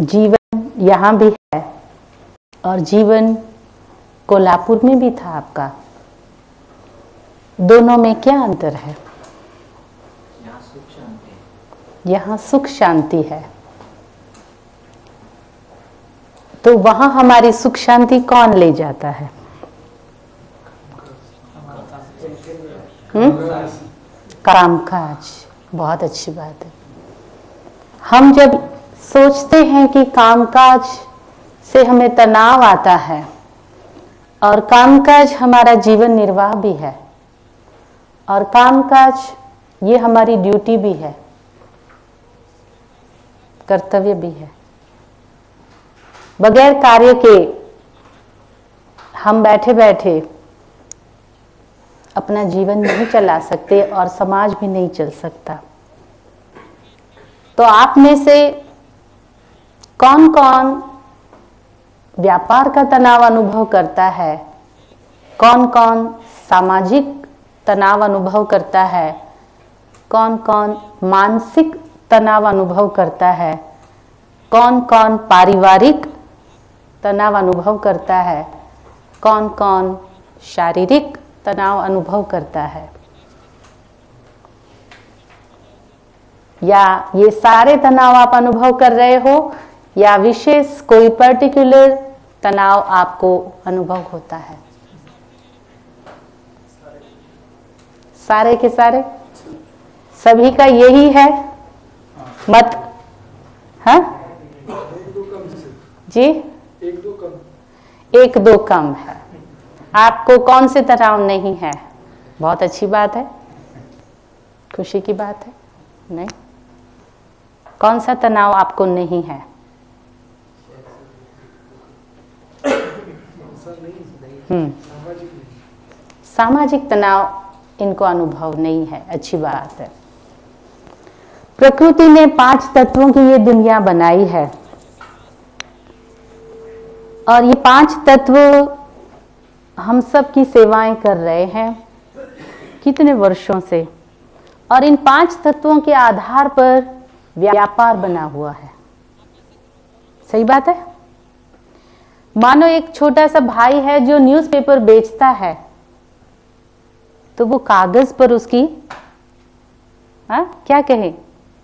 जीवन यहाँ भी है और जीवन कोल्हापुर में भी था आपका। दोनों में क्या अंतर है? यहाँ सुख शांति है। तो वहां हमारी सुख शांति कौन ले जाता है? कामकाज। बहुत अच्छी बात है। हम जब सोचते हैं कि कामकाज से हमें तनाव आता है और कामकाज हमारा जीवन निर्वाह भी है और कामकाज ये हमारी ड्यूटी भी है, कर्तव्य भी है। बगैर कार्य के हम बैठे बैठे अपना जीवन नहीं चला सकते और समाज भी नहीं चल सकता। तो आप में से कौन कौन व्यापार का तनाव अनुभव करता है? कौन कौन सामाजिक तनाव अनुभव करता है? कौन कौन मानसिक तनाव अनुभव करता है? कौन कौन पारिवारिक तनाव अनुभव करता है? कौन कौन शारीरिक तनाव अनुभव करता है? या ये सारे तनाव आप अनुभव कर रहे हो या विशेष कोई पर्टिकुलर तनाव आपको अनुभव होता है? सारे के सारे, सभी का यही है मत? हाँ जी, एक दो कम है। आपको कौन से तनाव नहीं है? बहुत अच्छी बात है, खुशी की बात है। नहीं, कौन सा तनाव आपको नहीं है? सामाजिक तनाव इनको अनुभव नहीं है। अच्छी बात है। प्रकृति ने 5 तत्वों की ये दुनिया बनाई है और ये 5 तत्व हम सब की सेवाएं कर रहे हैं कितने वर्षों से, और इन 5 तत्वों के आधार पर व्यापार बना हुआ है। सही बात है। मानो एक छोटा सा भाई है जो न्यूज़पेपर बेचता है, तो वो कागज पर उसकी क्या कहे,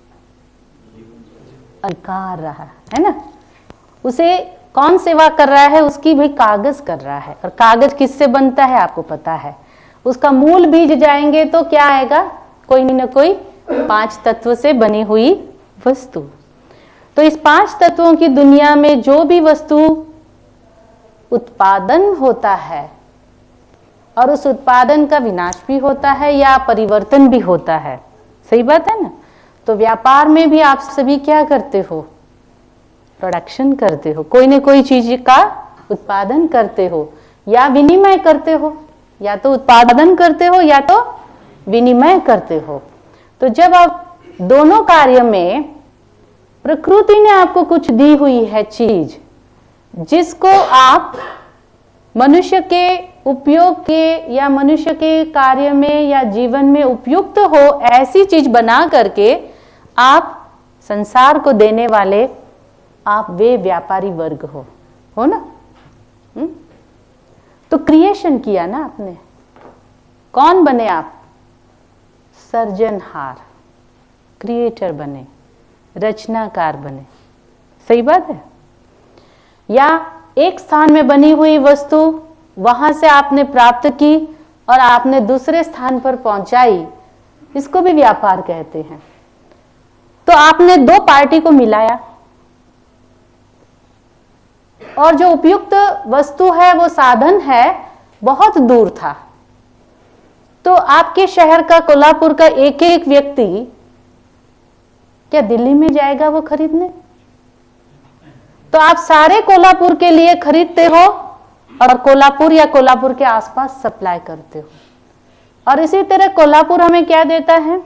अधिकार रहा है ना। उसे कौन सेवा कर रहा है? उसकी भाई कागज कर रहा है। और कागज किससे बनता है आपको पता है। उसका मूल बीज जाएंगे तो क्या आएगा? कोई न कोई 5 तत्व से बनी हुई वस्तु। तो इस 5 तत्वों की दुनिया में जो भी वस्तु उत्पादन होता है और उस उत्पादन का विनाश भी होता है या परिवर्तन भी होता है। सही बात है ना। तो व्यापार में भी आप सभी क्या करते हो? प्रोडक्शन करते हो, कोई न कोई चीज का उत्पादन करते हो या विनिमय करते हो। या तो उत्पादन करते हो या तो विनिमय करते हो। तो जब आप दोनों कार्य में प्रकृति ने आपको कुछ दी हुई है चीज, जिसको आप मनुष्य के उपयोग के या मनुष्य के कार्य में या जीवन में उपयुक्त हो, ऐसी चीज बना करके आप संसार को देने वाले, आप वे व्यापारी वर्ग हो ना। तो क्रिएशन किया ना आपने। कौन बने आप? सर्जनहार, क्रिएटर बने, रचनाकार बने। सही बात है। या एक स्थान में बनी हुई वस्तु वहां से आपने प्राप्त की और आपने दूसरे स्थान पर पहुंचाई, इसको भी व्यापार कहते हैं। तो आपने 2 पार्टी को मिलाया और जो उपयुक्त वस्तु है, वो साधन है, बहुत दूर था। तो आपके शहर का, कोल्हापुर का एक एक व्यक्ति क्या दिल्ली में जाएगा वो खरीदने? तो आप सारे कोल्हापुर के लिए खरीदते हो और कोल्हापुर या कोल्हापुर के आसपास सप्लाई करते हो। और इसी तरह कोल्हापुर हमें क्या देता है?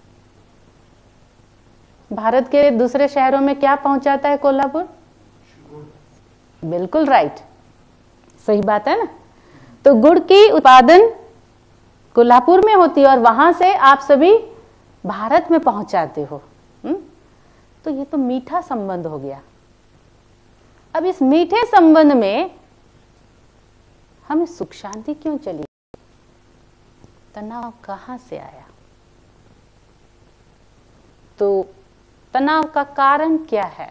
भारत के दूसरे शहरों में क्या पहुंचाता है कोल्हापुर? बिल्कुल राइट, सही बात है ना। तो गुड़ की उत्पादन कोल्हापुर में होती है और वहां से आप सभी भारत में पहुंचाते हो। तो ये तो मीठा संबंध हो गया। अब इस मीठे संबंध में हमें सुख शांति क्यों चली? तनाव कहां से आया? तो तनाव का कारण क्या है?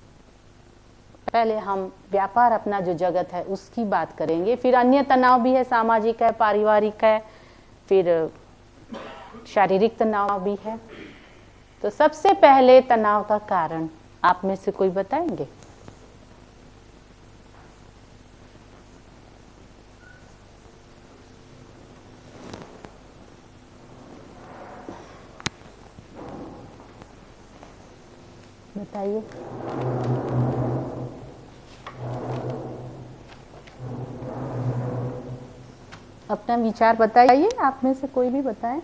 पहले हम व्यापार अपना जो जगत है उसकी बात करेंगे, फिर अन्य तनाव भी है, सामाजिक है, पारिवारिक है, फिर शारीरिक तनाव भी है। तो सबसे पहले तनाव का कारण आप में से कोई बताएंगे? बताइए। अपना विचार बताइए, आप में से कोई भी बताएं।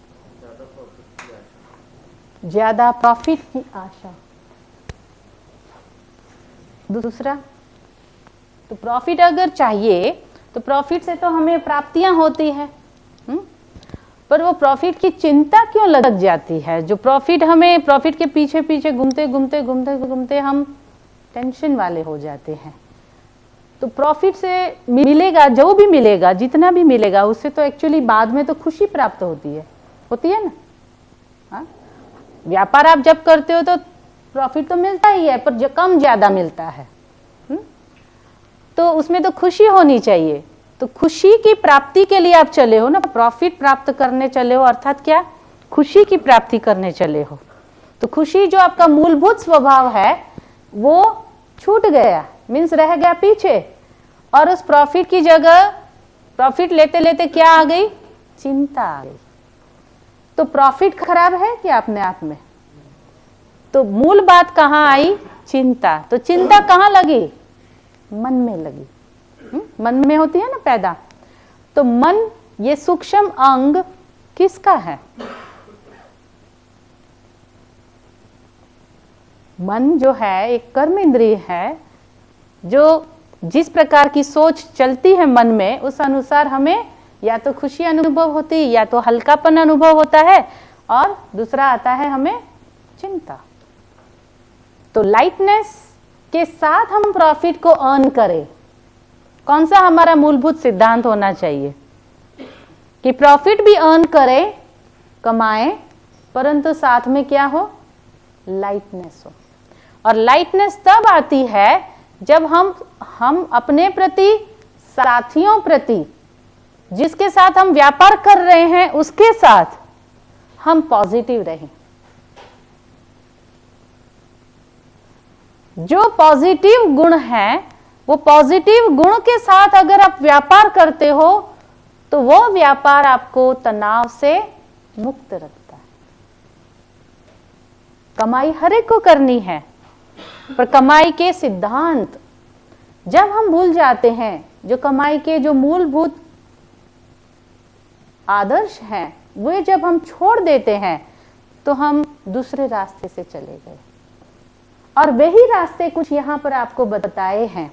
ज्यादा प्रॉफिट की आशा। दूसरा, तो प्रॉफिट अगर चाहिए तो प्रॉफिट से तो हमें प्राप्तियां होती है, पर वो प्रॉफिट की चिंता क्यों लग जाती है? जो प्रॉफिट हमें, प्रॉफिट के पीछे पीछे घूमते घूमते घूमते घूमते हम टेंशन वाले हो जाते हैं। तो प्रॉफिट से मिलेगा, जो भी मिलेगा, जितना भी मिलेगा, उससे तो एक्चुअली बाद में तो खुशी प्राप्त होती है ना। हाँ, व्यापार आप जब करते हो तो प्रॉफिट तो मिलता ही है, पर जो कम ज्यादा मिलता है, तो उसमें तो खुशी होनी चाहिए। तो खुशी की प्राप्ति के लिए आप चले हो ना, प्रॉफिट प्राप्त करने चले हो, अर्थात क्या, खुशी की प्राप्ति करने चले हो। तो खुशी जो आपका मूलभूत स्वभाव है वो छूट गया, मीन्स रह गया पीछे, और उस प्रॉफिट की जगह प्रॉफिट लेते लेते क्या आ गई? चिंता आ गई। तो प्रॉफिट खराब है क्या अपने आप में? तो मूल बात कहाँ आई? चिंता। तो चिंता कहाँ लगी? मन में लगी। मन में होती है ना पैदा। तो मन, ये सूक्ष्म अंग किसका है? मन जो है एक कर्म इंद्रिय है, जो जिस प्रकार की सोच चलती है मन में, उस अनुसार हमें या तो खुशी अनुभव होती है, या तो हल्कापन अनुभव होता है, और दूसरा आता है हमें चिंता। तो लाइटनेस के साथ हम प्रॉफिट को अर्न करें, कौन सा हमारा मूलभूत सिद्धांत होना चाहिए? कि प्रॉफिट भी अर्न करें, कमाएं, परंतु साथ में क्या हो? लाइटनेस हो। और लाइटनेस तब आती है जब हम अपने प्रति, साथियों प्रति, जिसके साथ हम व्यापार कर रहे हैं उसके साथ हम पॉजिटिव रहें। जो पॉजिटिव गुण है, वो पॉजिटिव गुण के साथ अगर आप व्यापार करते हो तो वो व्यापार आपको तनाव से मुक्त रखता है। कमाई हर एक को करनी है, पर कमाई के सिद्धांत जब हम भूल जाते हैं, जो कमाई के जो मूलभूत आदर्श हैं, वे जब हम छोड़ देते हैं तो हम दूसरे रास्ते से चले गए। और वही रास्ते कुछ यहां पर आपको बताए हैं।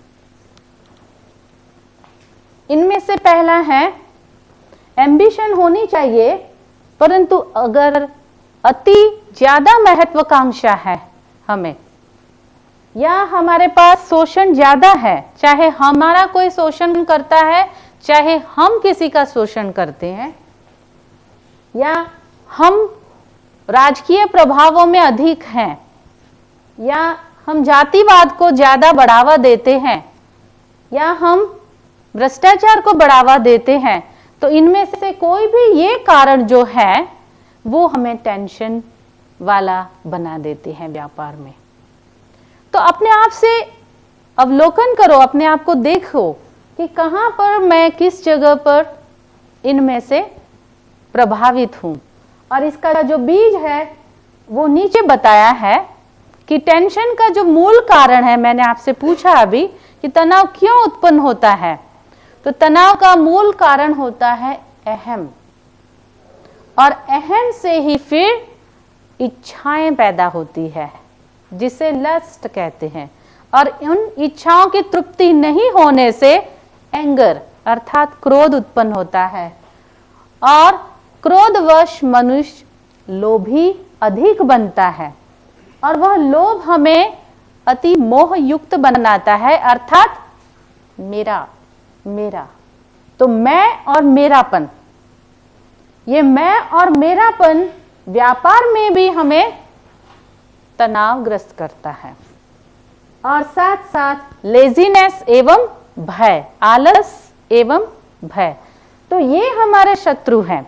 इनमें से पहला है, एम्बिशन होनी चाहिए, परंतु अगर अति ज्यादा महत्वाकांक्षा है हमें, या हमारे पास शोषण ज्यादा है, चाहे हमारा कोई शोषण करता है, चाहे हम किसी का शोषण करते हैं, या हम राजकीय प्रभावों में अधिक हैं, या हम जातिवाद को ज्यादा बढ़ावा देते हैं, या हम भ्रष्टाचार को बढ़ावा देते हैं, तो इनमें से कोई भी ये कारण जो है वो हमें टेंशन वाला बना देते हैं व्यापार में। तो अपने आप से अवलोकन करो, अपने आप को देखो कि कहां पर मैं, किस जगह पर इनमें से प्रभावित हूं। और इसका जो बीज है वो नीचे बताया है कि टेंशन का जो मूल कारण है, मैंने आपसे पूछा अभी कि तनाव क्यों उत्पन्न होता है, तो तनाव का मूल कारण होता है अहम, और अहम से ही फिर इच्छाएं पैदा होती है, जिसे लस्ट कहते हैं। और उन इच्छाओं की तृप्ति नहीं होने से एंगर अर्थात क्रोध उत्पन्न होता है, और क्रोधवश मनुष्य लोभी अधिक बनता है, और वह लोभ हमें अति मोह युक्त बनाता है, अर्थात मेरा मेरा। तो मैं और मेरापन, ये मैं और मेरापन व्यापार में भी हमें तनावग्रस्त करता है, और साथ साथ लेजीनेस एवं भय, आलस एवं भय, तो ये हमारे शत्रु हैं।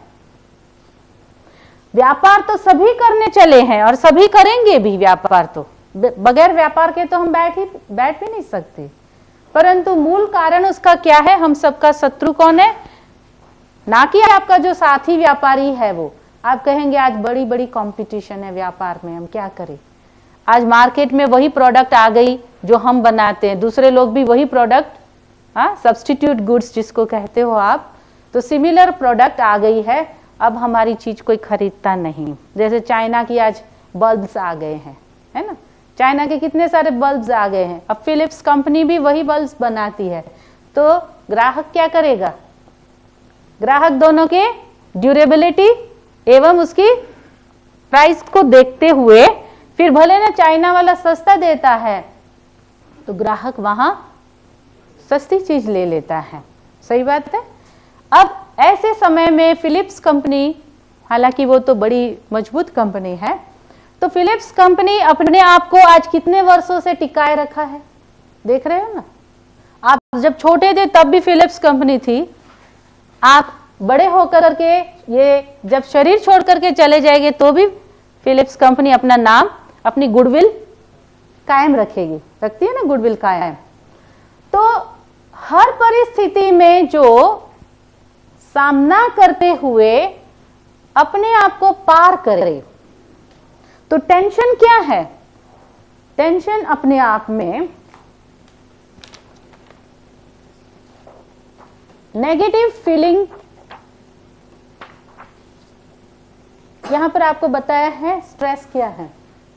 व्यापार तो सभी करने चले हैं और सभी करेंगे भी व्यापार, तो बगैर व्यापार के तो हम बैठ भी नहीं सकते, परंतु मूल कारण उसका क्या है? हम सबका शत्रु कौन है? ना कि आपका जो साथी व्यापारी है वो। आप कहेंगे आज बड़ी बड़ी कंपटीशन है व्यापार में, हम क्या करें? आज मार्केट में वही प्रोडक्ट आ गई जो हम बनाते हैं, दूसरे लोग भी वही प्रोडक्ट, सब्स्टिट्यूट गुड्स जिसको कहते हो आप, तो सिमिलर प्रोडक्ट आ गई है, अब हमारी चीज कोई खरीदता नहीं। जैसे चाइना की आज बल्ब्स आ गए हैं, है ना, चाइना के कितने सारे बल्ब्स आ गए हैं, अब फिलिप्स कंपनी भी वही बल्ब्स बनाती है, तो ग्राहक क्या करेगा? ग्राहक दोनों के ड्यूरेबिलिटी एवं उसकी प्राइस को देखते हुए, फिर भले ना चाइना वाला सस्ता देता है तो ग्राहक वहां सस्ती चीज ले लेता है। सही बात है। अब ऐसे समय में फिलिप्स कंपनी, हालांकि वो तो बड़ी मजबूत कंपनी है, तो फिलिप्स कंपनी अपने आप को आज कितने वर्षों से टिकाए रखा है, देख रहे हो ना। आप जब छोटे थे तब भी फिलिप्स कंपनी थी, आप बड़े होकर के, ये जब शरीर छोड़ करके चले जाएंगे तो भी फिलिप्स कंपनी अपना नाम, अपनी गुडविल कायम रखेगी, रखती है ना गुडविल कायम। तो हर परिस्थिति में जो सामना करते हुए अपने आप को पार करे, तो टेंशन क्या है? टेंशन अपने आप में नेगेटिव फीलिंग, यहां पर आपको बताया है स्ट्रेस क्या है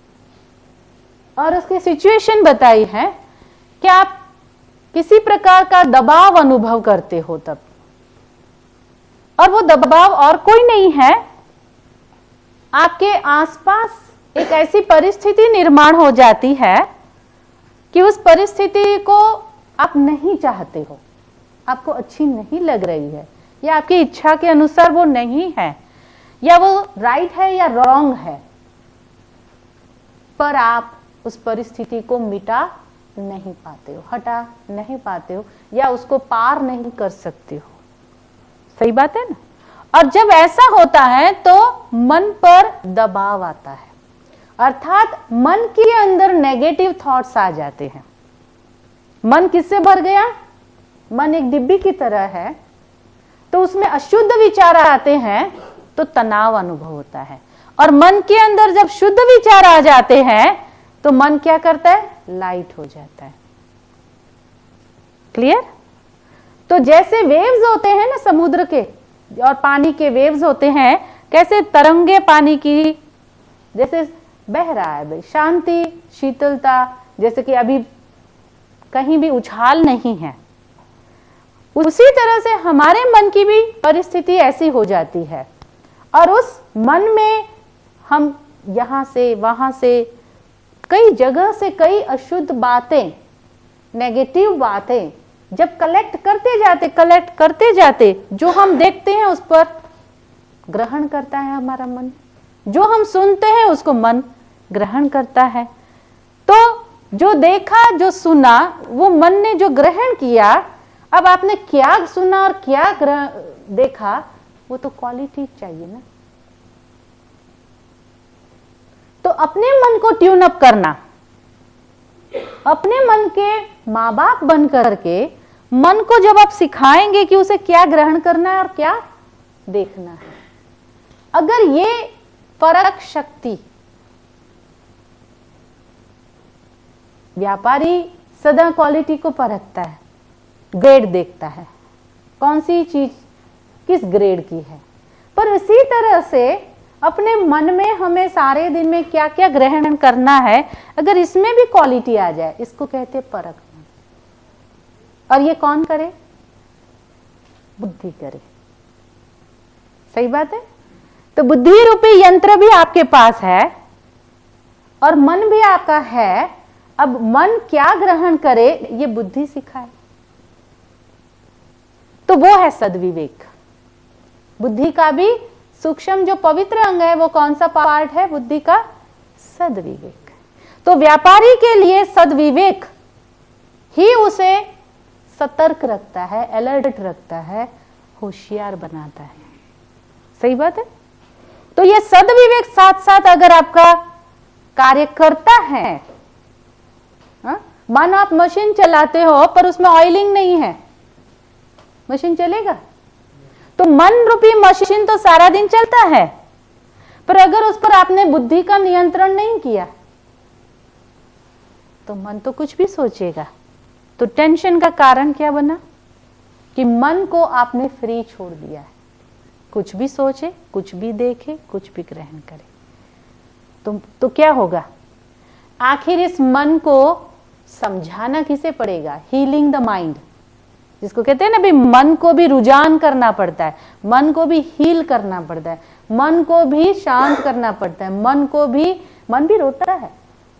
और उसकी सिचुएशन बताई है कि आप किसी प्रकार का दबाव अनुभव करते हो तब, और वो दबाव और कोई नहीं है, आपके आसपास एक ऐसी परिस्थिति निर्माण हो जाती है कि उस परिस्थिति को आप नहीं चाहते हो, आपको अच्छी नहीं लग रही है, या आपकी इच्छा के अनुसार वो नहीं है, या वो राइट है या रॉन्ग है, पर आप उस परिस्थिति को मिटा नहीं पाते हो, हटा नहीं पाते हो, या उसको पार नहीं कर सकते हो। सही बात है ना। और जब ऐसा होता है तो मन पर दबाव आता है, अर्थात मन के अंदर नेगेटिव थॉट्स आ जाते हैं। मन किससे भर गया? मन एक डिब्बी की तरह है, तो उसमें अशुद्ध विचार आते हैं तो तनाव अनुभव होता है, और मन के अंदर जब शुद्ध विचार आ जाते हैं तो मन क्या करता है? लाइट हो जाता है। क्लियर? तो जैसे वेव्स होते हैं ना समुद्र के और पानी के वेव्स होते हैं, कैसे तरंगे पानी की जैसे बह रहा है भाई, शांति शीतलता, जैसे कि अभी कहीं भी उछाल नहीं है, उसी तरह से हमारे मन की भी परिस्थिति ऐसी हो जाती है, और उस मन में हम यहां से वहां से कई जगह से कई अशुद्ध बातें, नेगेटिव बातें जब कलेक्ट करते जाते, जो हम देखते हैं उस पर ग्रहण करता है हमारा मन, जो हम सुनते हैं उसको मन ग्रहण करता है। तो जो देखा जो सुना वो मन ने जो ग्रहण किया, अब आपने क्या सुना और क्या देखा, वो तो क्वालिटी चाहिए ना। तो अपने मन को ट्यून अप करना, अपने मन के माँ बाप बन करके मन को जब आप सिखाएंगे कि उसे क्या ग्रहण करना है और क्या देखना है, अगर ये फर्क शक्ति, व्यापारी सदा क्वालिटी को परखता है, ग्रेड देखता है, कौन सी चीज किस ग्रेड की है, पर इसी तरह से अपने मन में हमें सारे दिन में क्या क्या ग्रहण करना है, अगर इसमें भी क्वालिटी आ जाए, इसको कहते हैं परखना। और ये कौन करे? बुद्धि करे। सही बात है। तो बुद्धि रूपी यंत्र भी आपके पास है और मन भी आपका है। अब मन क्या ग्रहण करे ये बुद्धि सिखाए। तो वो है सद्विवेक। बुद्धि का भी सूक्ष्म जो पवित्र अंग है वो कौन सा पार्ट है बुद्धि का? सद्विवेक। तो व्यापारी के लिए सद्विवेक ही उसे सतर्क रखता है, अलर्ट रखता है, होशियार बनाता है। सही बात है। तो ये सद्विवेक साथ साथ अगर आपका कार्य करता है, मानो आप मशीन चलाते हो पर उसमें ऑयलिंग नहीं है, मशीन चलेगा? तो मन रूपी मशीन तो सारा दिन चलता है, पर अगर उस पर आपने बुद्धि का नियंत्रण नहीं किया तो मन तो कुछ भी सोचेगा। तो टेंशन का कारण क्या बना कि मन को आपने फ्री छोड़ दिया है, कुछ भी सोचे, कुछ भी देखे, कुछ भी ग्रहण करे। तो क्या होगा? आखिर इस मन को समझाना किसे पड़ेगा? हीलिंग द माइंड, जिसको कहते हैं ना भी मन को भी रुझान करना पड़ता है, मन को भी हील करना पड़ता है, मन को भी शांत करना पड़ता है, मन भी रोता है।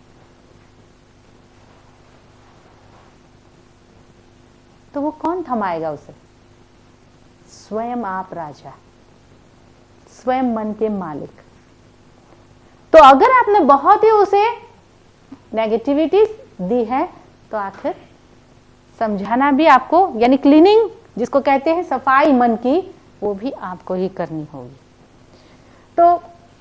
तो वो कौन थमाएगा उसे? स्वयं आप राजा, स्वयं मन के मालिक। तो अगर आपने बहुत ही उसे नेगेटिविटी दी है तो आखिर समझाना भी आपको, यानी क्लीनिंग जिसको कहते हैं सफाई मन की, वो भी आपको ही करनी होगी। तो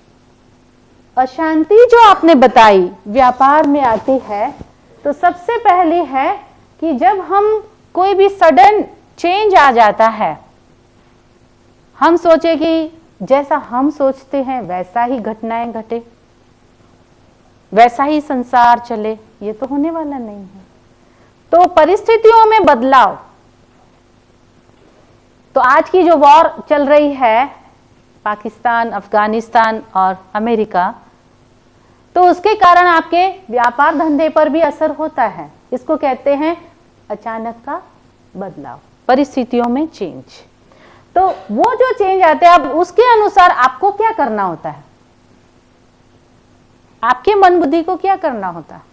अशांति जो आपने बताई व्यापार में आती है, तो सबसे पहले है कि जब हम कोई भी सडन चेंज आ जाता है, हम सोचे कि जैसा हम सोचते हैं वैसा ही घटनाएं घटे, वैसा ही संसार चले, ये तो होने वाला नहीं है। तो परिस्थितियों में बदलाव, तो आज की जो वॉर चल रही है पाकिस्तान, अफगानिस्तान और अमेरिका, तो उसके कारण आपके व्यापार धंधे पर भी असर होता है। इसको कहते हैं अचानक का बदलाव, परिस्थितियों में चेंज। तो वो जो चेंज आते हैं, अब उसके अनुसार आपको क्या करना होता है? आपके मन बुद्धि को क्या करना होता है?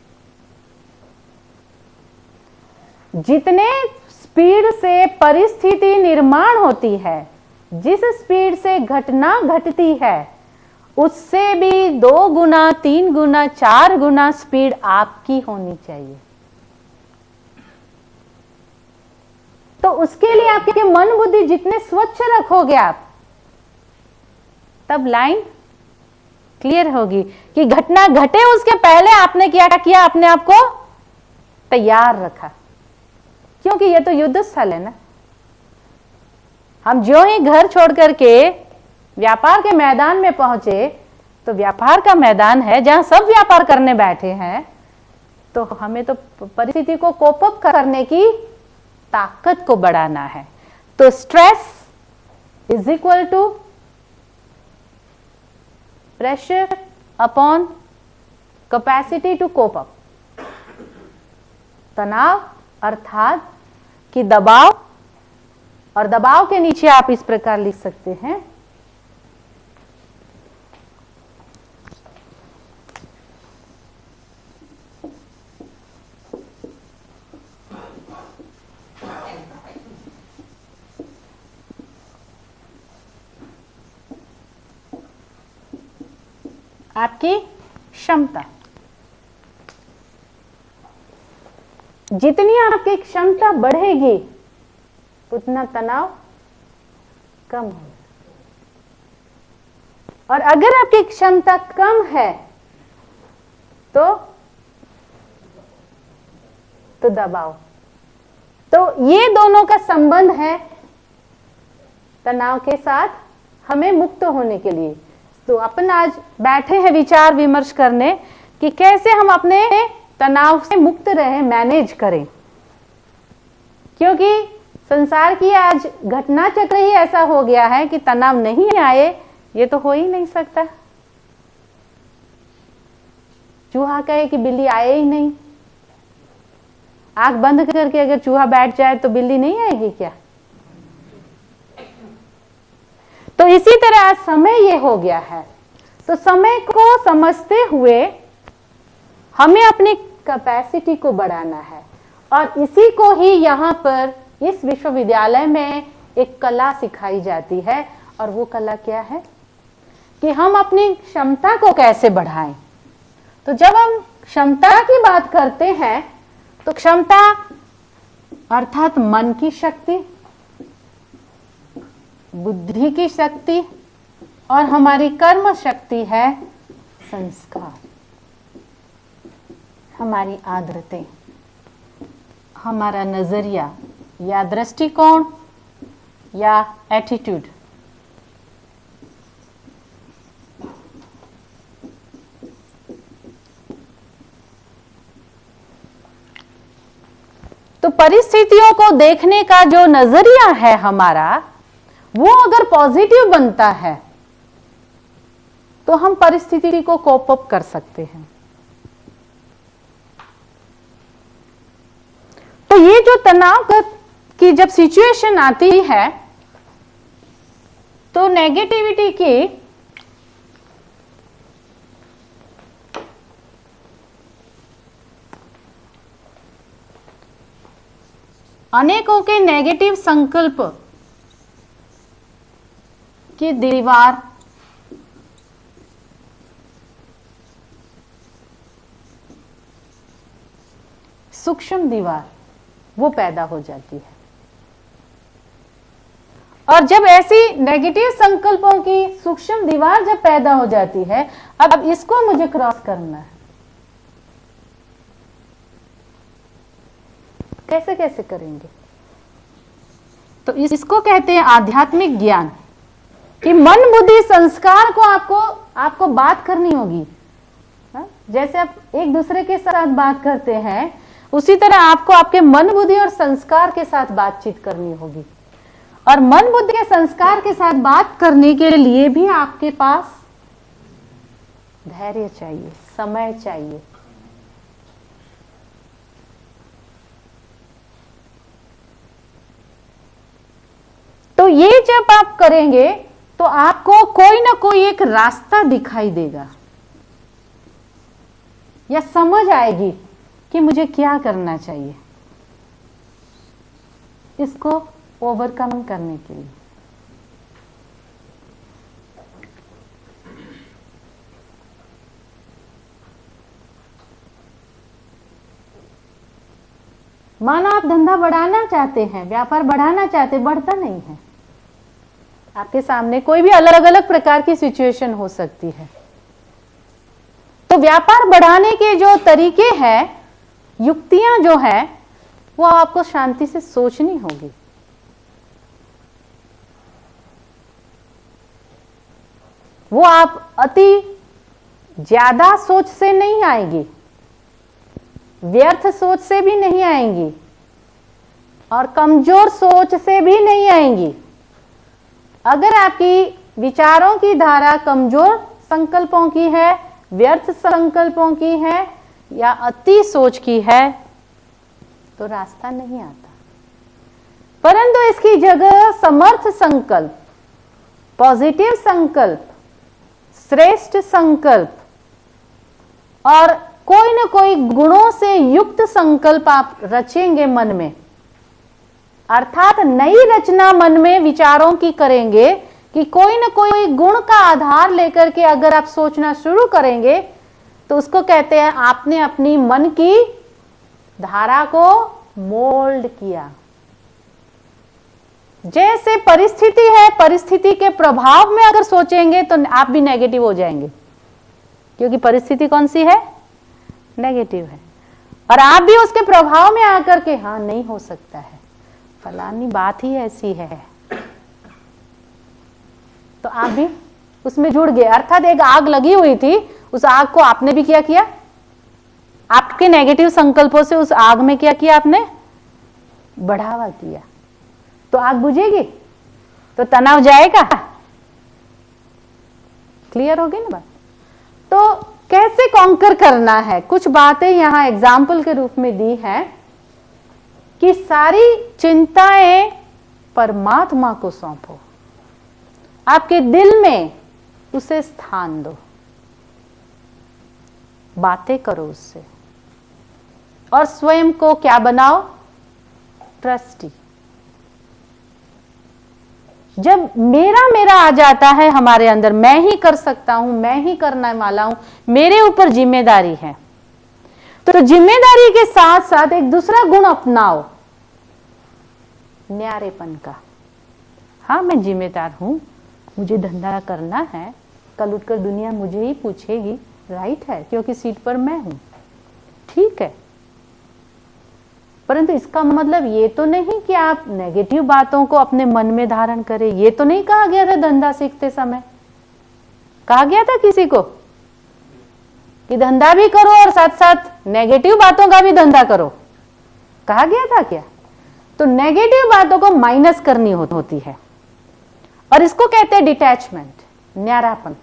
जितने स्पीड से परिस्थिति निर्माण होती है, जिस स्पीड से घटना घटती है, उससे भी 2 गुना, 3 गुना, 4 गुना स्पीड आपकी होनी चाहिए। तो उसके लिए आपके मन बुद्धि जितने स्वच्छ रखोगे आप, तब लाइन क्लियर होगी कि घटना घटे उसके पहले आपने क्या किया, अपने आप को तैयार रखा। क्योंकि ये तो युद्ध स्थल है ना। हम जो ही घर छोड़ करके व्यापार के मैदान में पहुंचे, तो व्यापार का मैदान है जहां सब व्यापार करने बैठे हैं, तो हमें तो परिस्थिति को कोप अप करने की ताकत को बढ़ाना है। तो stress is equal to pressure upon capacity to cope up. तनाव अर्थात कि दबाव, और दबाव के नीचे आप इस प्रकार लिख सकते हैं, आपकी क्षमता। जितनी आपकी क्षमता बढ़ेगी उतना तनाव कम होगा, और अगर आपकी क्षमता कम है तो दबाव। तो ये दोनों का संबंध है तनाव के साथ हमें मुक्त होने के लिए। तो अपन आज बैठे हैं विचार विमर्श करने कि कैसे हम अपने तनाव से मुक्त रहे, मैनेज करें। क्योंकि संसार की आज घटना चक्र ही ऐसा हो गया है कि तनाव नहीं आए ये तो हो ही नहीं सकता। चूहा कहे कि बिल्ली आए ही नहीं, आंख बंद करके अगर चूहा बैठ जाए तो बिल्ली नहीं आएगी क्या? तो इसी तरह समय ये हो गया है। तो समय को समझते हुए हमें अपनी कैपेसिटी को बढ़ाना है। और इसी को ही यहाँ पर इस विश्वविद्यालय में एक कला सिखाई जाती है, और वो कला क्या है कि हम अपनी क्षमता को कैसे बढ़ाएं। तो जब हम क्षमता की बात करते हैं तो क्षमता अर्थात मन की शक्ति, बुद्धि की शक्ति, और हमारी कर्म शक्ति है संस्कार, हमारी आदतें, हमारा नजरिया या दृष्टिकोण या एटीट्यूड। तो परिस्थितियों को देखने का जो नजरिया है हमारा, वो अगर पॉजिटिव बनता है तो हम परिस्थिति को कोप अप कर सकते हैं। तो ये जो तनाव की जब सिचुएशन आती है तो नेगेटिविटी की अनेकों के नेगेटिव संकल्प की दीवार सूक्ष्म दीवार वो पैदा हो जाती है। और जब ऐसी नेगेटिव संकल्पों की सूक्ष्म दीवार जब पैदा हो जाती है, अब इसको मुझे क्रॉस करना है। कैसे कैसे करेंगे? तो इसको कहते हैं आध्यात्मिक ज्ञान, कि मन बुद्धि संस्कार को आपको बात करनी होगी। जैसे आप एक दूसरे के साथ बात करते हैं, उसी तरह आपको आपके मन बुद्धि और संस्कार के साथ बातचीत करनी होगी। और मन बुद्धि के संस्कार के साथ बात करने के लिए भी आपके पास धैर्य चाहिए, समय चाहिए। तो ये जब आप करेंगे तो आपको कोई ना कोई एक रास्ता दिखाई देगा या समझ आएगी कि मुझे क्या करना चाहिए इसको ओवरकम करने के लिए। मानो आप धंधा बढ़ाना चाहते हैं, व्यापार बढ़ाना चाहते, बढ़ता नहीं है। आपके सामने कोई भी अलग अलग प्रकार की सिचुएशन हो सकती है। तो व्यापार बढ़ाने के जो तरीके हैं, युक्तियां जो है, वो आपको शांति से सोचनी होगी। वो आप अति ज्यादा सोच से नहीं आएगी, व्यर्थ सोच से भी नहीं आएंगी, और कमजोर सोच से भी नहीं आएंगी। अगर आपकी विचारों की धारा कमजोर संकल्पों की है, व्यर्थ संकल्पों की है या अति सोच की है, तो रास्ता नहीं आता। परंतु इसकी जगह समर्थ संकल्प, पॉजिटिव संकल्प, श्रेष्ठ संकल्प और कोई न कोई गुणों से युक्त संकल्प आप रचेंगे मन में, अर्थात नई रचना मन में विचारों की करेंगे कि कोई न कोई गुण का आधार लेकर के अगर आप सोचना शुरू करेंगे तो उसको कहते हैं आपने अपनी मन की धारा को मोल्ड किया। जैसे परिस्थिति है, परिस्थिति के प्रभाव में अगर सोचेंगे तो आप भी नेगेटिव हो जाएंगे, क्योंकि परिस्थिति कौन सी है? नेगेटिव है। और आप भी उसके प्रभाव में आकर के हाँ नहीं हो सकता है, फलानी बात ही ऐसी है, तो आप भी उसमें जुड़ गए। अर्थात एक आग लगी हुई थी, उस आग को आपने भी क्या किया? आपके नेगेटिव संकल्पों से उस आग में क्या किया आपने? बढ़ावा किया। तो आग बुझेगी तो तनाव जाएगा। क्लियर होगी ना बात? तो कैसे कॉन्कर करना है, कुछ बातें यहां एग्जाम्पल के रूप में दी हैं कि सारी चिंताएं परमात्मा को सौंपो, आपके दिल में उसे स्थान दो, बातें करो उससे, और स्वयं को क्या बनाओ? ट्रस्टी। जब मेरा मेरा आ जाता है हमारे अंदर, मैं ही कर सकता हूं, मैं ही करने वाला हूं, मेरे ऊपर जिम्मेदारी है, तो जिम्मेदारी के साथ साथ एक दूसरा गुण अपनाओ, न्यारेपन का। हाँ, मैं जिम्मेदार हूं, मुझे धंधा करना है, कल उठकर दुनिया मुझे ही पूछेगी, राइट है, क्योंकि सीट पर मैं हूं, ठीक है। परंतु इसका मतलब ये तो नहीं कि आप नेगेटिव बातों को अपने मन में धारण करें। ये तो नहीं कहा गया था धंधा सीखते समय, कहा गया था किसी को कि धंधा भी करो और साथ साथ नेगेटिव बातों का भी धंधा करो, कहा गया था क्या? तो नेगेटिव बातों को माइनस करनी होती है, और इसको कहते हैं डिटैचमेंट, न्यारापन।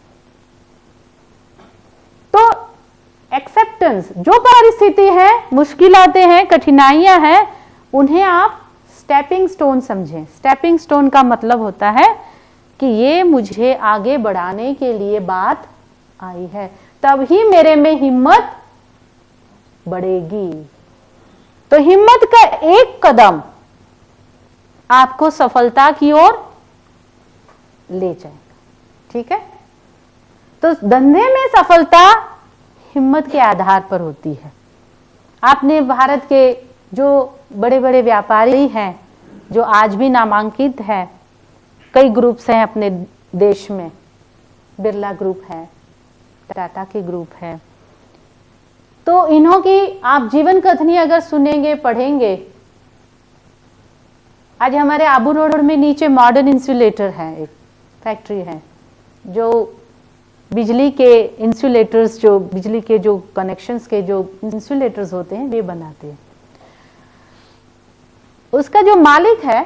तो एक्सेप्टेंस, जो परिस्थिति है, मुश्किलातें हैं, कठिनाइयां हैं, उन्हें आप स्टेपिंग स्टोन समझें। स्टेपिंग स्टोन का मतलब होता है कि ये मुझे आगे बढ़ाने के लिए बात आई है, तब ही मेरे में हिम्मत बढ़ेगी। तो हिम्मत का एक कदम आपको सफलता की ओर ले जाएगा, ठीक है। तो धंधे में सफलता हिम्मत के आधार पर होती है। आपने भारत के जो बड़े बड़े व्यापारी हैं, जो आज भी नामांकित हैं, कई ग्रुप्स हैं अपने देश में, बिरला ग्रुप है, टाटा के ग्रुप है, तो इन्हों की आप जीवन कथनी अगर सुनेंगे, पढ़ेंगे। आज हमारे आबू रोड में नीचे मॉडर्न इंसुलेटर है, एक फैक्ट्री है जो बिजली के इंसुलेटर्स, जो बिजली के जो कनेक्शंस के जो इंसुलेटर्स होते हैं, वे बनाते हैं। उसका जो मालिक है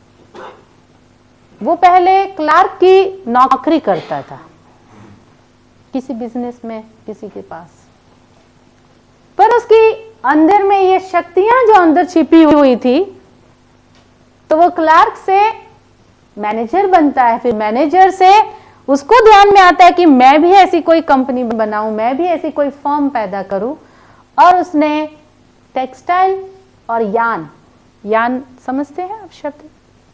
वो पहले क्लार्क की नौकरी करता था किसी बिजनेस में, किसी के पास, पर उसकी अंदर में ये शक्तियां जो अंदर छिपी हुई थी, तो वो क्लार्क से मैनेजर बनता है, फिर मैनेजर से उसको ध्यान में आता है कि मैं भी ऐसी कोई कंपनी बनाऊं, मैं भी ऐसी कोई फर्म पैदा करूं, और उसने टेक्सटाइल और यान समझते हैं आप शब्द?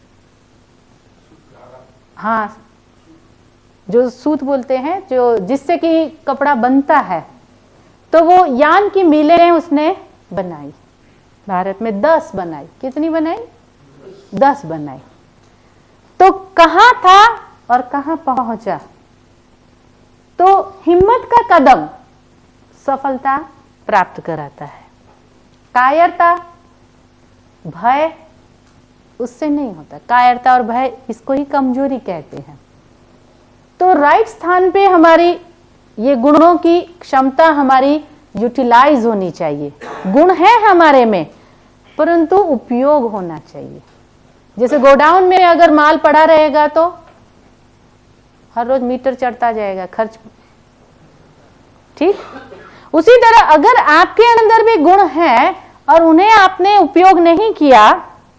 हाँ, जो सूत बोलते हैं, जो जिससे कि कपड़ा बनता है, तो वो यान की मिलें उसने बनाई। भारत में 10 बनाई। कितनी बनाई? 10 बनाई। तो कहां था और कहां पहुंचा? तो हिम्मत का कदम सफलता प्राप्त कराता है। कायरता, भय उससे नहीं होता। कायरता और भय, इसको ही कमजोरी कहते हैं। तो राइट स्थान पे हमारी ये गुणों की क्षमता हमारी यूटिलाइज होनी चाहिए। गुण है हमारे में, परंतु उपयोग होना चाहिए। जैसे गोडाउन में अगर माल पड़ा रहेगा तो हर रोज मीटर चढ़ता जाएगा, खर्च, ठीक। उसी तरह अगर आपके अंदर भी गुण है और उन्हें आपने उपयोग नहीं किया,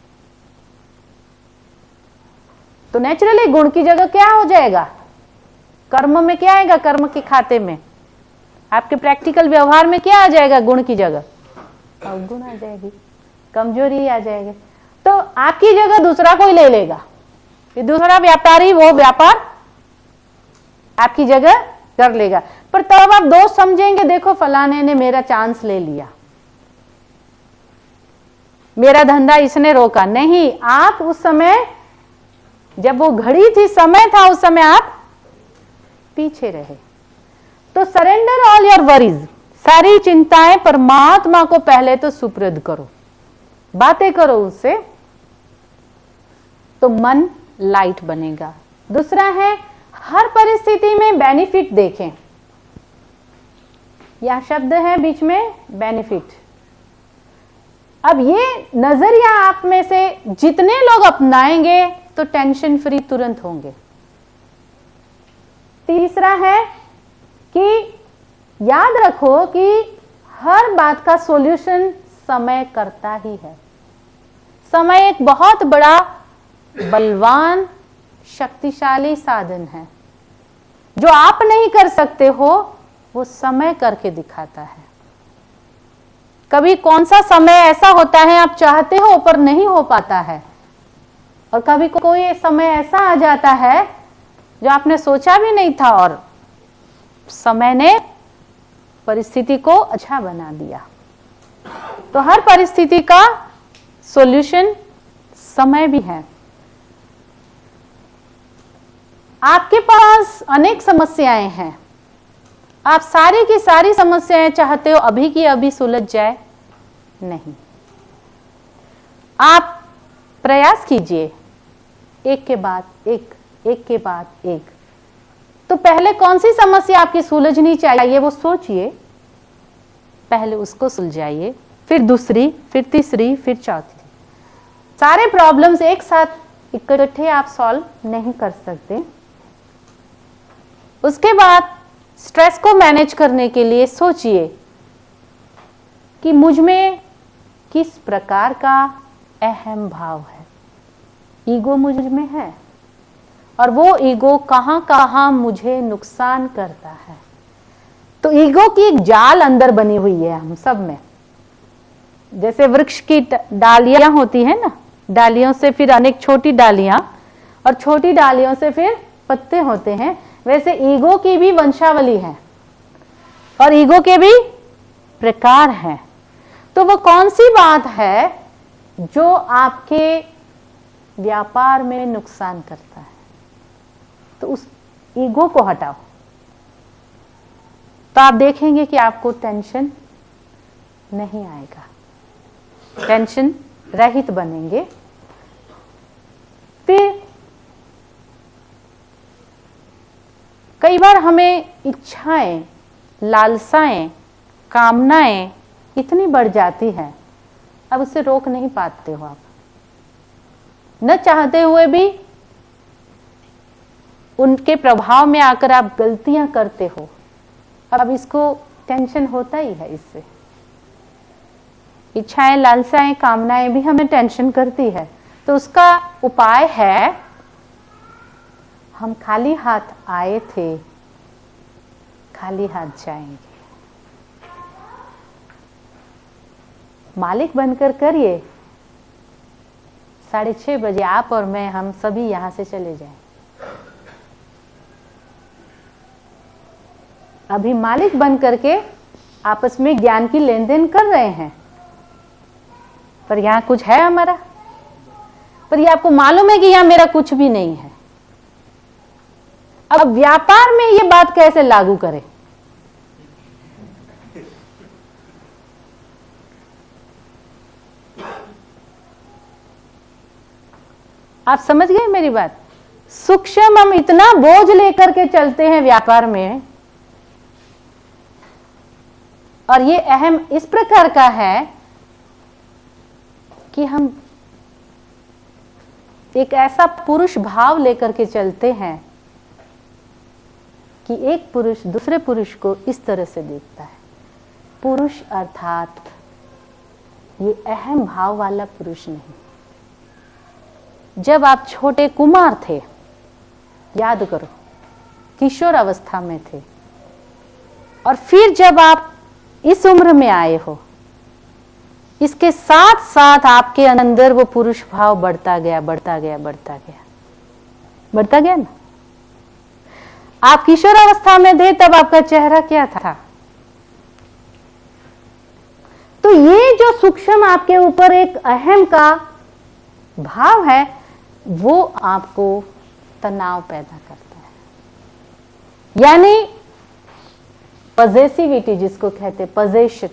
तो नेचुरली गुण की जगह क्या हो जाएगा? कर्म में क्या आएगा? कर्म के खाते में आपके प्रैक्टिकल व्यवहार में क्या आ जाएगा? गुण की जगह अवगुण आ जाएगी, कमजोरी आ जाएगी। तो आपकी जगह दूसरा कोई ले लेगा, ये दूसरा व्यापारी वो व्यापार आपकी जगह कर लेगा। पर तब आप दोस्त समझेंगे, देखो फलाने ने मेरा चांस ले लिया, मेरा धंधा इसने रोका। नहीं, आप उस समय जब वो घड़ी थी, समय था, उस समय आप पीछे रहे। तो सरेंडर ऑल योर वरीज, सारी चिंताएं परमात्मा को पहले तो सुपुर्द करो, बातें करो उससे, तो मन लाइट बनेगा। दूसरा है हर परिस्थिति में बेनिफिट देखें। यह शब्द है बीच में, बेनिफिट। अब ये नजरिया आप में से जितने लोग अपनाएंगे तो टेंशन फ्री तुरंत होंगे। तीसरा है कि याद रखो कि हर बात का सॉल्यूशन समय करता ही है। समय एक बहुत बड़ा बलवान शक्तिशाली साधन है। जो आप नहीं कर सकते हो वो समय करके दिखाता है। कभी कौन सा समय ऐसा होता है आप चाहते हो पर नहीं हो पाता है, और कभी कोई समय ऐसा आ जाता है जो आपने सोचा भी नहीं था और समय ने परिस्थिति को अच्छा बना दिया। तो हर परिस्थिति का सॉल्यूशन समय भी है। आपके पास अनेक समस्याएं हैं, आप सारी की सारी समस्याएं चाहते हो अभी की अभी सुलझ जाए, नहीं। आप प्रयास कीजिए, एक के बाद एक, एक के बाद एक। तो पहले कौन सी समस्या आपकी सुलझनी चाहिए वो सोचिए, पहले उसको सुलझाइए, फिर दूसरी, फिर तीसरी, फिर चौथी। सारे प्रॉब्लम्स एक साथ इकट्ठे आप सॉल्व नहीं कर सकते। उसके बाद स्ट्रेस को मैनेज करने के लिए सोचिए कि मुझ में किस प्रकार का अहम भाव है। ईगो मुझ में है और वो ईगो कहां कहां मुझे नुकसान करता है। तो ईगो की एक जाल अंदर बनी हुई है हम सब में। जैसे वृक्ष की डालियां होती है ना, डालियों से फिर अनेक छोटी डालियां, और छोटी डालियों से फिर पत्ते होते हैं, वैसे ईगो की भी वंशावली है और ईगो के भी प्रकार हैं। तो वो कौन सी बात है जो आपके व्यापार में नुकसान करता है, तो उस ईगो को हटाओ, तो आप देखेंगे कि आपको टेंशन नहीं आएगा, टेंशन रहित बनेंगे। फिर कई बार हमें इच्छाएं, लालसाएं, कामनाएं इतनी बढ़ जाती हैं, अब उसे रोक नहीं पाते हो आप, न चाहते हुए भी उनके प्रभाव में आकर आप गलतियां करते हो। अब इसको टेंशन होता ही है इससे। इच्छाएं, लालसाएं, कामनाएं भी हमें टेंशन करती है। तो उसका उपाय है, हम खाली हाथ आए थे, खाली हाथ जाएंगे। मालिक बनकर करिए, 6:30 बजे आप और मैं, हम सभी यहां से चले जाएं। अभी मालिक बन करके आपस में ज्ञान की लेन देन कर रहे हैं, पर यहां कुछ है हमारा, पर ये आपको मालूम है कि यहां मेरा कुछ भी नहीं है। अब व्यापार में ये बात कैसे लागू करें? आप समझ गए मेरी बात? सूक्ष्म हम इतना बोझ लेकर के चलते हैं व्यापार में, और ये अहम इस प्रकार का है कि हम एक ऐसा पुरुष भाव लेकर के चलते हैं कि एक पुरुष दूसरे पुरुष को इस तरह से देखता है। पुरुष अर्थात ये अहम भाव वाला पुरुष नहीं। जब आप छोटे कुमार थे, याद करो, किशोर अवस्था में थे, और फिर जब आप इस उम्र में आए हो, इसके साथ साथ आपके अंदर वो पुरुष भाव बढ़ता गया, बढ़ता गया, बढ़ता गया, बढ़ता गया ना। आप किशोर अवस्था में थे तब आपका चेहरा क्या था? तो ये जो सूक्ष्म आपके ऊपर एक अहम का भाव है, वो आपको तनाव पैदा करता है। यानी पजेसिविटी जिसको कहते, पजेशन।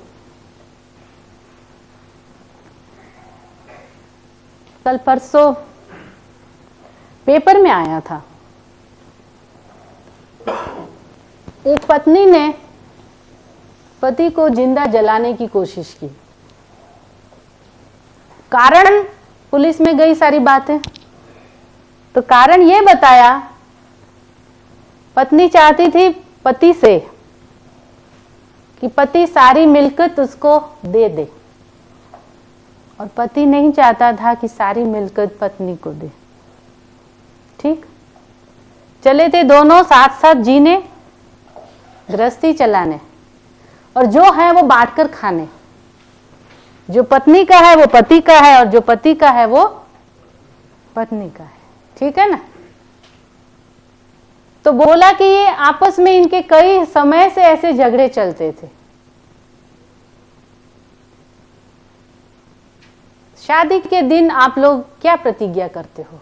कल परसों पेपर में आया था, एक पत्नी ने पति को जिंदा जलाने की कोशिश की। कारण पुलिस में गई सारी बातें, तो कारण ये बताया, पत्नी चाहती थी पति से कि पति सारी मिल्कियत उसको दे दे, और पति नहीं चाहता था कि सारी मिल्कियत पत्नी को दे। ठीक, चले थे दोनों साथ साथ जीने, गृहस्थी चलाने, और जो है वो बांटकर खाने। जो पत्नी का है वो पति का है, और जो पति का है वो पत्नी का है। ठीक है ना। तो बोला कि ये आपस में इनके कई समय से ऐसे झगड़े चलते थे। शादी के दिन आप लोग क्या प्रतिज्ञा करते हो?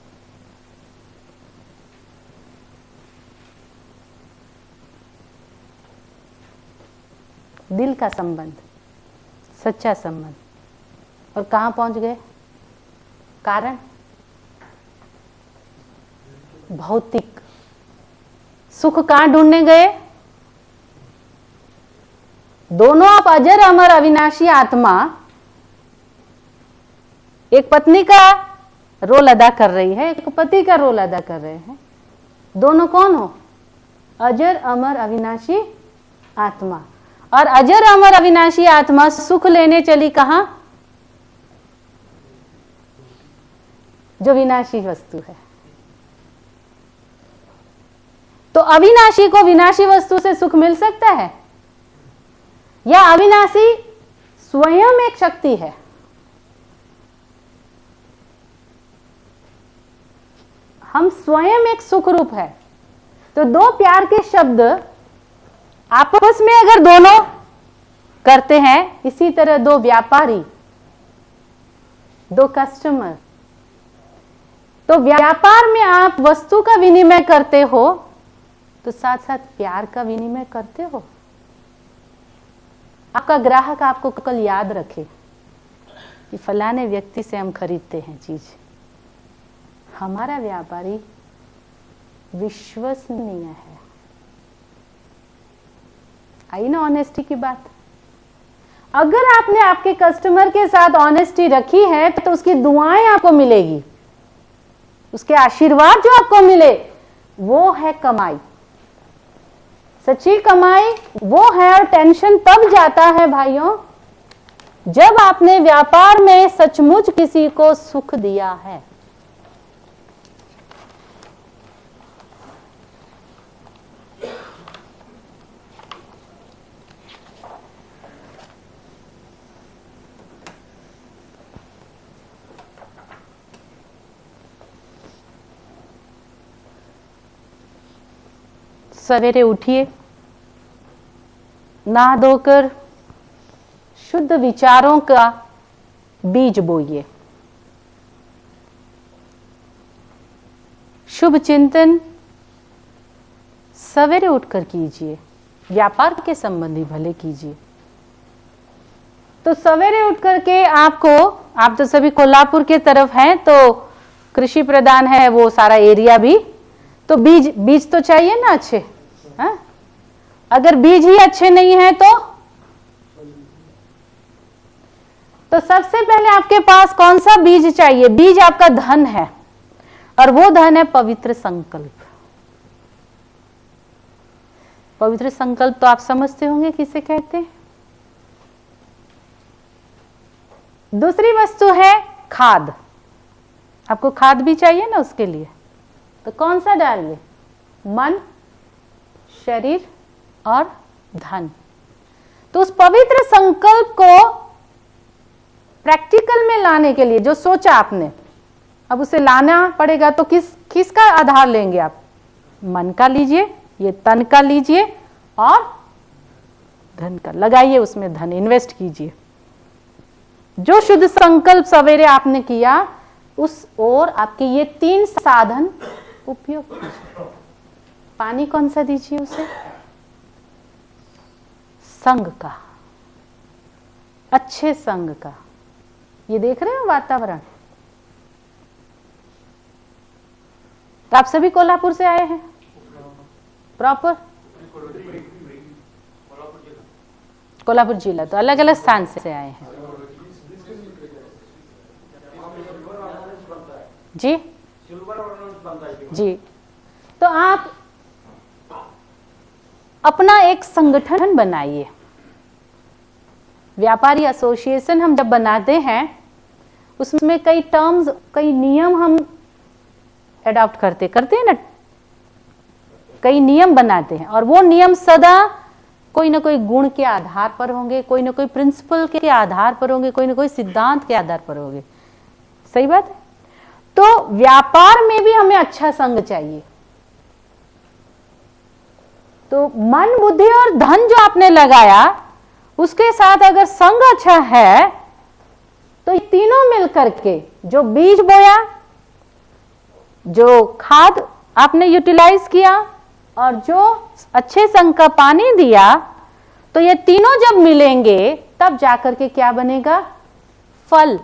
दिल का संबंध, सच्चा संबंध। और कहां पहुंच गए? कारण भौतिक सुख कहां ढूंढने गए? दोनों आप अजर अमर अविनाशी आत्मा एक पत्नी का रोल अदा कर रही है, एक पति का रोल अदा कर रहे हैं। दोनों कौन हो? अजर अमर अविनाशी आत्मा। और अजर अमर अविनाशी आत्मा सुख लेने चली कहां? जो विनाशी वस्तु है। तो अविनाशी को विनाशी वस्तु से सुख मिल सकता है? या अविनाशी स्वयं एक शक्ति है? हम स्वयं एक सुख रूप है। तो दो प्यार के शब्द आपस में अगर दोनों करते हैं, इसी तरह दो व्यापारी, दो कस्टमर, तो व्यापार में आप वस्तु का विनिमय करते हो तो साथ साथ प्यार का विनिमय करते हो। आपका ग्राहक आपको कल याद रखे कि फलाने व्यक्ति से हम खरीदते हैं चीज। हमारा व्यापारी विश्वसनीय है। आई ना ऑनेस्टी की बात। अगर आपने आपके कस्टमर के साथ ऑनेस्टी रखी है तो उसकी दुआएं आपको मिलेगी, उसके आशीर्वाद जो आपको मिले वो है कमाई। सच्ची कमाई वो है। और टेंशन तब जाता है भाइयों जब आपने व्यापार में सचमुच किसी को सुख दिया है। सवेरे उठिए, नहा धोकर शुद्ध विचारों का बीज बोइए। शुभ चिंतन सवेरे उठकर कीजिए, व्यापार के संबंधी भले कीजिए। तो सवेरे उठकर के आप तो सभी कोल्हापुर के तरफ हैं, तो कृषि प्रधान है वो सारा एरिया भी, तो बीज तो चाहिए ना अच्छे। हाँ? अगर बीज ही अच्छे नहीं है तो सबसे पहले आपके पास कौन सा बीज चाहिए? बीज आपका धन है, और वो धन है पवित्र संकल्प। पवित्र संकल्प तो आप समझते होंगे किसे कहते हैं। दूसरी वस्तु है खाद। आपको खाद भी चाहिए ना उसके लिए, तो कौन सा डालिए? मन, शरीर और धन। तो उस पवित्र संकल्प को प्रैक्टिकल में लाने के लिए जो सोचा आपने, अब उसे लाना पड़ेगा। तो किसका आधार लेंगे आप? मन का लीजिए, ये तन का लीजिए, और धन का लगाइए, उसमें धन इन्वेस्ट कीजिए। जो शुद्ध संकल्प सवेरे आपने किया उस ओर आपके ये 3 साधन उपयोग कीजिए। पानी कौन सा दीजिए उसे? संग का, अच्छे संग का। ये देख रहे हो वातावरण। तो आप सभी कोल्हापुर से आए हैं प्रॉपर? कोल्हापुर जिला, तो अलग अलग स्थान से आए हैं जी जी। तो आप अपना एक संगठन बनाइए। व्यापारी एसोसिएशन हम जब बनाते हैं उसमें कई टर्म्स, कई नियम हम एडॉप्ट करते हैं ना, कई नियम बनाते हैं, और वो नियम सदा कोई ना कोई गुण के आधार पर होंगे, कोई ना कोई प्रिंसिपल के आधार पर होंगे, कोई ना कोई सिद्धांत के आधार पर होंगे। सही बात है। तो व्यापार में भी हमें अच्छा संग चाहिए। तो मन, बुद्धि और धन जो आपने लगाया उसके साथ अगर संग अच्छा है तो ये तीनों मिलकर के जो बीज बोया, जो खाद आपने यूटिलाइज किया और जो अच्छे संग का पानी दिया, तो ये तीनों जब मिलेंगे तब जाकर के क्या बनेगा? फल।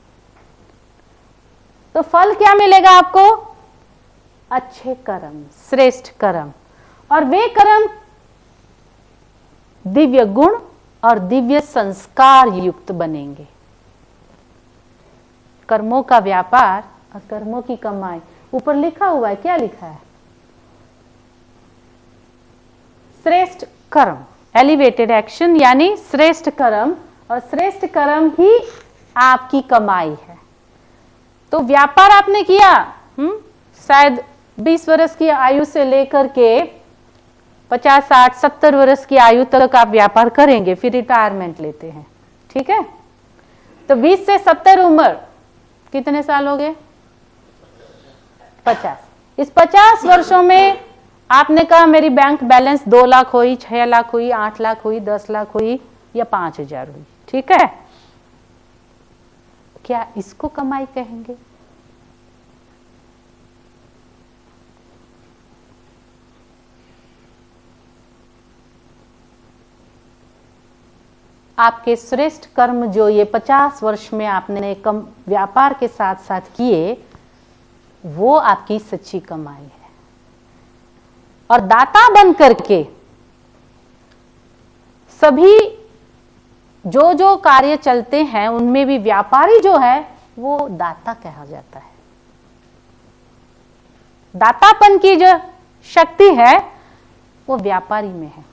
तो फल क्या मिलेगा आपको? अच्छे कर्म, श्रेष्ठ कर्म, और वे कर्म दिव्य गुण और दिव्य संस्कार युक्त बनेंगे। कर्मों का व्यापार और कर्मों की कमाई। ऊपर लिखा हुआ है, क्या लिखा है? श्रेष्ठ कर्म, एलिवेटेड एक्शन, यानी श्रेष्ठ कर्म, और श्रेष्ठ कर्म ही आपकी कमाई है। तो व्यापार आपने किया, शायद 20 वर्ष की आयु से लेकर के 50, 60, 70 वर्ष की आयु तक आप व्यापार करेंगे, फिर रिटायरमेंट लेते हैं। ठीक है। तो 20 से 70 उम्र कितने साल हो गए? 50। इस 50 वर्षों में आपने कहा मेरी बैंक बैलेंस 2 लाख हुई, 6 लाख हुई, 8 लाख हुई, 10 लाख हुई या 5,000 हुई। ठीक है। क्या इसको कमाई कहेंगे? आपके श्रेष्ठ कर्म जो ये 50 वर्ष में आपने कम व्यापार के साथ साथ किए, वो आपकी सच्ची कमाई है। और दाता बन करके सभी जो कार्य चलते हैं उनमें भी व्यापारी जो है वो दाता कहा जाता है। दातापन की जो शक्ति है वो व्यापारी में है।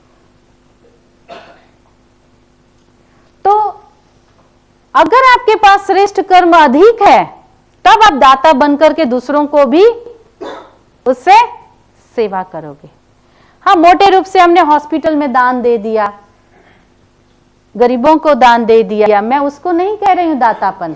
तो अगर आपके पास श्रेष्ठ कर्म अधिक है तब आप दाता बनकर के दूसरों को भी उससे सेवा करोगे। हाँ, मोटे रूप से हमने हॉस्पिटल में दान दे दिया, गरीबों को दान दे दिया, मैं उसको नहीं कह रही हूं दातापन।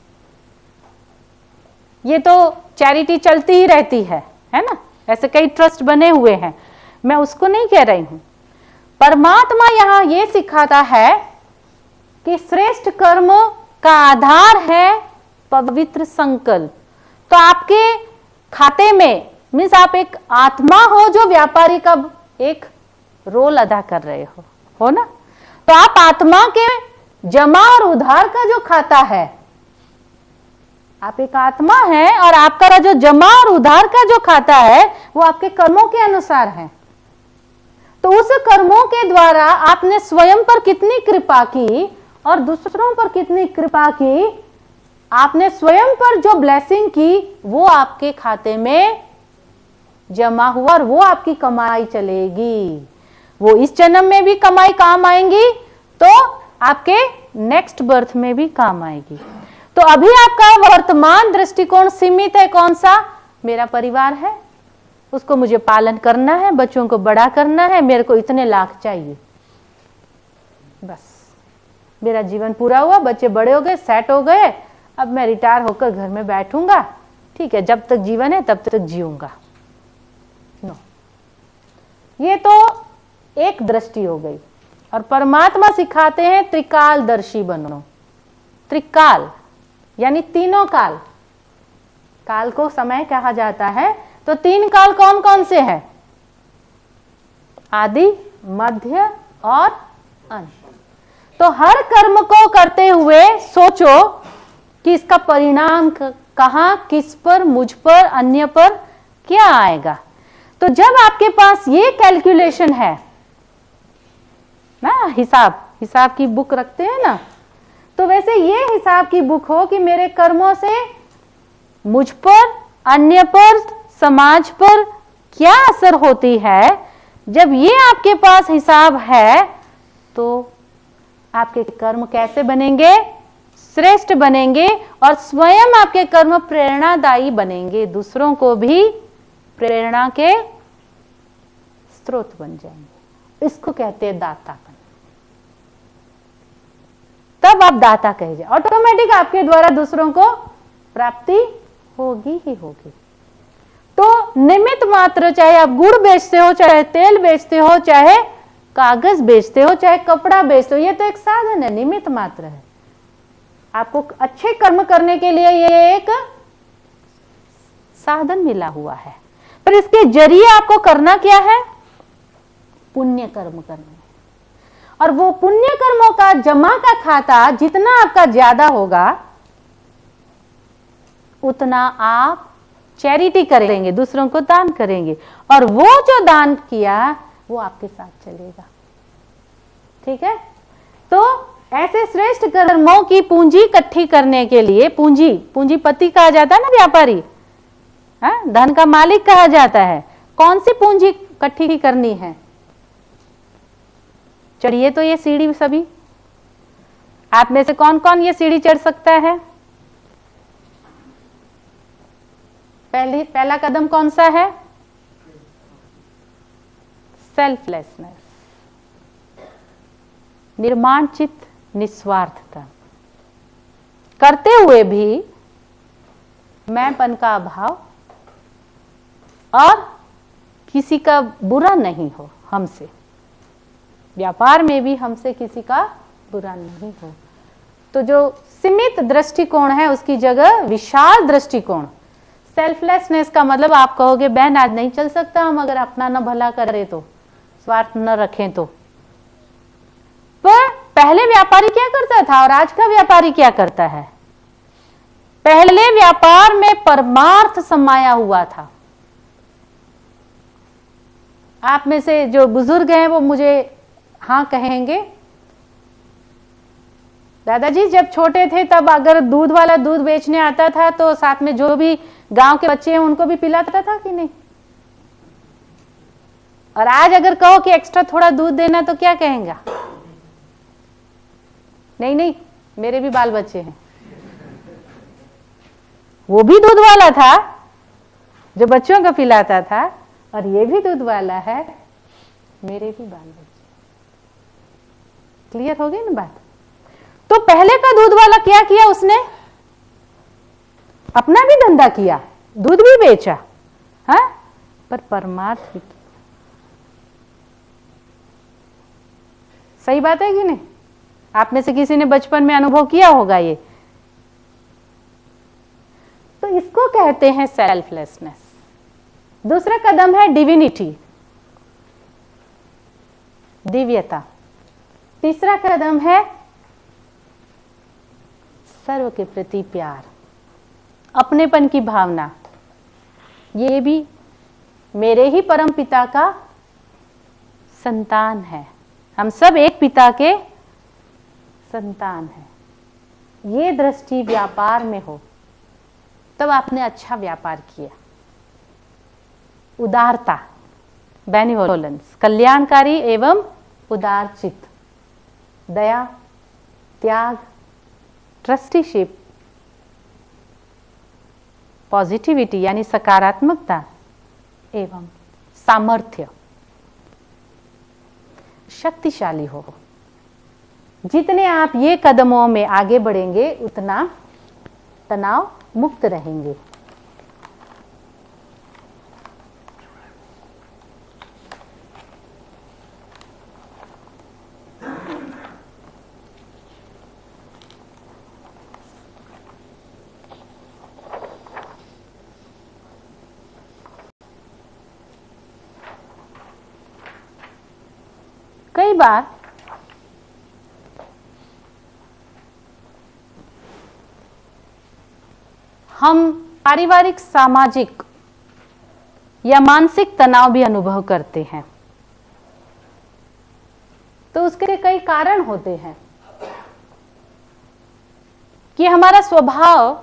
ये तो चैरिटी चलती ही रहती है ना, ऐसे कई ट्रस्ट बने हुए हैं, मैं उसको नहीं कह रही हूं। परमात्मा यहां ये सिखाता है कि श्रेष्ठ कर्मों का आधार है पवित्र संकल्प। तो आपके खाते में मीन्स आप एक आत्मा हो जो व्यापारी का एक रोल अदा कर रहे हो ना। तो आप आत्मा के जमा और उधार का जो खाता है, आप एक आत्मा है और आपका जो जमा और उधार का जो खाता है वो आपके कर्मों के अनुसार है। तो उस कर्मों के द्वारा आपने स्वयं पर कितनी कृपा की और दूसरों पर कितनी कृपा की, आपने स्वयं पर जो ब्लेसिंग की वो आपके खाते में जमा हुआ और वो आपकी कमाई चलेगी। वो इस जन्म में भी कमाई काम आएंगी तो आपके नेक्स्ट बर्थ में भी काम आएगी। तो अभी आपका वर्तमान दृष्टिकोण सीमित है, कौन सा? मेरा परिवार है, उसको मुझे पालन करना है, बच्चों को बड़ा करना है, मेरे को इतने लाख चाहिए, बस मेरा जीवन पूरा हुआ, बच्चे बड़े हो गए, सेट हो गए, अब मैं रिटायर होकर घर में बैठूंगा, ठीक है, जब तक जीवन है तब तक जीऊंगा। नो, ये तो एक दृष्टि हो गई। और परमात्मा सिखाते हैं त्रिकालदर्शी बनो। त्रिकाल यानी तीनों काल, काल को समय कहा जाता है। तो 3 काल कौन कौन से हैं? आदि, मध्य और अंत। तो हर कर्म को करते हुए सोचो कि इसका परिणाम कहां, किस पर, मुझ पर, अन्य पर क्या आएगा। तो जब आपके पास ये कैलकुलेशन है ना, हिसाब की बुक रखते हैं ना, तो वैसे ये हिसाब की बुक हो कि मेरे कर्मों से मुझ पर, अन्य पर, समाज पर क्या असर होती है। जब ये आपके पास हिसाब है तो आपके कर्म कैसे बनेंगे? श्रेष्ठ बनेंगे और स्वयं आपके कर्म प्रेरणादायी बनेंगे, दूसरों को भी प्रेरणा के स्रोत बन जाएंगे। इसको कहते हैं दातापन। तब आप दाता कहे जाए, ऑटोमेटिक आपके द्वारा दूसरों को प्राप्ति होगी ही होगी। तो निमित्त मात्र, चाहे आप गुड़ बेचते हो, चाहे तेल बेचते हो, चाहे कागज बेचते हो, चाहे कपड़ा बेचते हो, ये तो एक साधन है, निमित्त मात्र है। आपको अच्छे कर्म करने के लिए ये एक साधन मिला हुआ है, पर इसके जरिए आपको करना क्या है? पुण्य कर्म करना। और वो पुण्य कर्मों का जमा का खाता जितना आपका ज्यादा होगा, उतना आप चैरिटी करेंगे, दूसरों को दान करेंगे, और वो जो दान किया वो आपके साथ चलेगा। ठीक है? तो ऐसे श्रेष्ठ कर्मों की पूंजी इकट्ठी करने के लिए, पूंजीपति कहा जाता है ना व्यापारी, धन का मालिक कहा जाता है। कौन सी पूंजी इकट्ठी करनी है? चढ़िए तो ये सीढ़ी सभी, आप में से कौन कौन ये सीढ़ी चढ़ सकता है? पहला कदम कौन सा है? सेल्फलेसनेस, निर्माण चित्त, निस्वार्थता। करते हुए भी मैंपन का अभाव और किसी का बुरा नहीं हो हमसे, व्यापार में भी हमसे किसी का बुरा नहीं हो। तो जो सीमित दृष्टिकोण है उसकी जगह विशाल दृष्टिकोण। सेल्फलेसनेस का मतलब आप कहोगे बहन आज नहीं चल सकता हम अगर अपना न भला करे तो, स्वार्थ न रखें तो। पर पहले व्यापारी क्या करता था और आज का व्यापारी क्या करता है? पहले व्यापार में परमार्थ समाया हुआ था। आप में से जो बुजुर्ग हैं वो मुझे हाँ कहेंगे। दादाजी जब छोटे थे तब अगर दूध वाला दूध बेचने आता था तो साथ में जो भी गांव के बच्चे हैं उनको भी पिलाता था कि नहीं? और आज अगर कहो कि एक्स्ट्रा थोड़ा दूध देना तो क्या कहेंगे? नहीं नहीं, मेरे भी बाल बच्चे हैं। वो भी दूध वाला था जो बच्चों को पिलाता था, और ये भी दूध वाला है, मेरे भी बाल बच्चे। क्लियर हो गई ना बात? तो पहले का दूध वाला क्या किया उसने? अपना भी धंधा किया, दूध भी बेचा, हाँ, पर परमार्थ भी। सही बात है कि नहीं? आप में से किसी ने बचपन में अनुभव किया होगा ये। तो इसको कहते हैं सेल्फलेसनेस। दूसरा कदम है डिविनिटी, दिव्यता। तीसरा कदम है सर्व के प्रति प्यार, अपनेपन की भावना। ये भी मेरे ही परम पिता का संतान है, हम सब एक पिता के संतान हैं। ये दृष्टि व्यापार में हो तब आपने अच्छा व्यापार किया। उदारता, बेनिवोलेंस, कल्याणकारी एवं उदार चित्त, दया, त्याग, ट्रस्टीशिप, पॉजिटिविटी यानी सकारात्मकता एवं सामर्थ्य, शक्तिशाली हो। जितने आप ये कदमों में आगे बढ़ेंगे उतना तनाव मुक्त रहेंगे। कई बार हम पारिवारिक, सामाजिक या मानसिक तनाव भी अनुभव करते हैं। तो उसके कई कारण होते हैं कि हमारा स्वभाव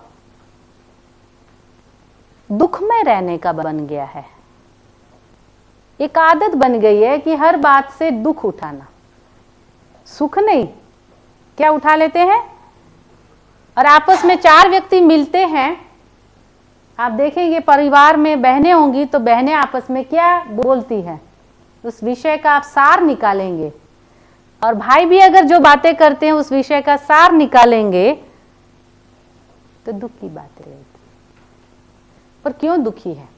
दुख में रहने का बन गया है। एक आदत बन गई है कि हर बात से दुख उठाना, सुख नहीं, क्या उठा लेते हैं। और आपस में 4 व्यक्ति मिलते हैं, आप देखेंगे परिवार में बहनें होंगी तो बहनें आपस में क्या बोलती हैं? उस विषय का आप सार निकालेंगे, और भाई भी अगर जो बातें करते हैं उस विषय का सार निकालेंगे, तो दुख की बातें रहती। पर क्यों दुखी है?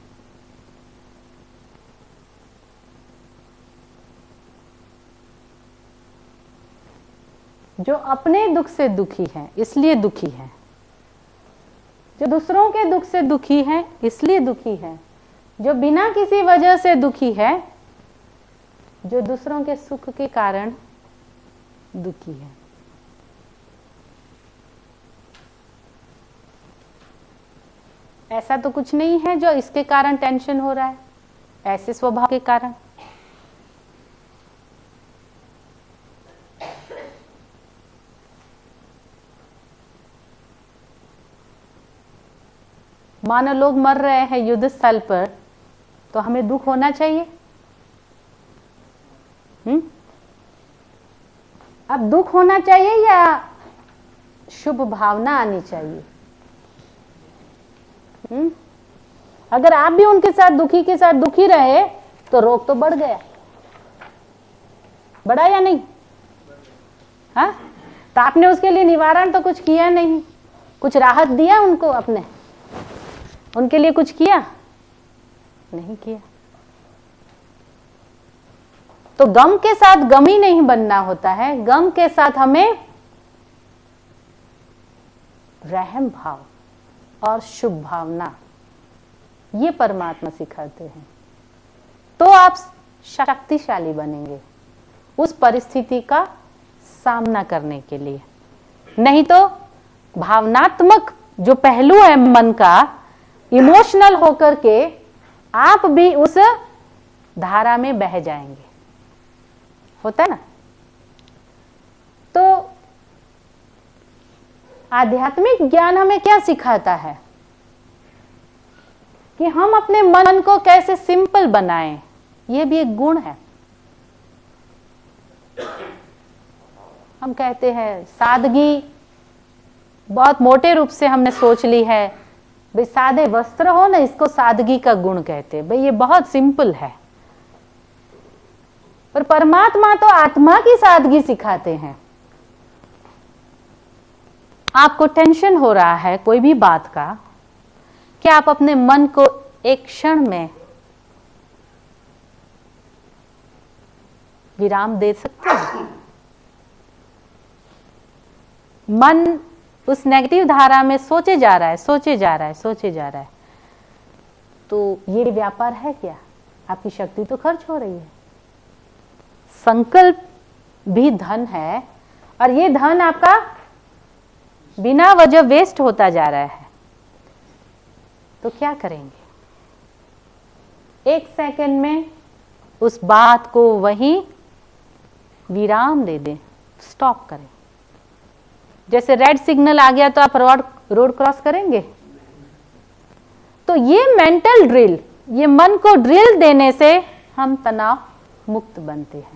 जो अपने दुख से दुखी है इसलिए दुखी है, जो दूसरों के दुख से दुखी है इसलिए दुखी है, जो बिना किसी वजह से दुखी है, जो दूसरों के सुख के कारण दुखी है। ऐसा तो कुछ नहीं है जो इसके कारण टेंशन हो रहा है, ऐसे स्वभाव के कारण। मानो लोग मर रहे हैं युद्ध स्थल पर, तो हमें दुख होना चाहिए? अब दुख होना चाहिए या शुभ भावना आनी चाहिए? अगर आप भी उनके साथ दुखी के साथ दुखी रहे तो रोग तो बढ़ गया, बढ़ा या नहीं? हाँ, तो आपने उसके लिए निवारण तो कुछ किया नहीं, कुछ राहत दिया उनको, अपने उनके लिए कुछ किया नहीं किया। तो गम के साथ गम ही नहीं बनना होता है, गम के साथ हमें रहम भाव और शुभ भावना, ये परमात्मा सिखाते हैं। तो आप शक्तिशाली बनेंगे उस परिस्थिति का सामना करने के लिए। नहीं तो भावनात्मक जो पहलू है मन का, इमोशनल होकर के आप भी उस धारा में बह जाएंगे, होता है ना। तो आध्यात्मिक ज्ञान हमें क्या सिखाता है कि हम अपने मन को कैसे सिंपल बनाएं, यह भी एक गुण है। हम कहते हैं सादगी, बहुत मोटे रूप से हमने सोच ली है, भाई सादे वस्त्र हो ना, इसको सादगी का गुण कहते हैं, भाई ये बहुत सिंपल है। पर परमात्मा तो आत्मा की सादगी सिखाते हैं। आपको टेंशन हो रहा है कोई भी बात का, क्या आप अपने मन को एक क्षण में विराम दे सकते हैं? मन उस नेगेटिव धारा में सोचे जा रहा है, सोचे जा रहा है, सोचे जा रहा है, तो ये व्यापार है क्या? आपकी शक्ति तो खर्च हो रही है। संकल्प भी धन है, और ये धन आपका बिना वजह वेस्ट होता जा रहा है। तो क्या करेंगे? एक सेकंड में उस बात को वहीं विराम दे दें, स्टॉप करें। जैसे रेड सिग्नल आ गया तो आप रोड क्रॉस करेंगे? तो ये मेंटल ड्रिल, ये मन को ड्रिल देने से हम तनाव मुक्त बनते हैं।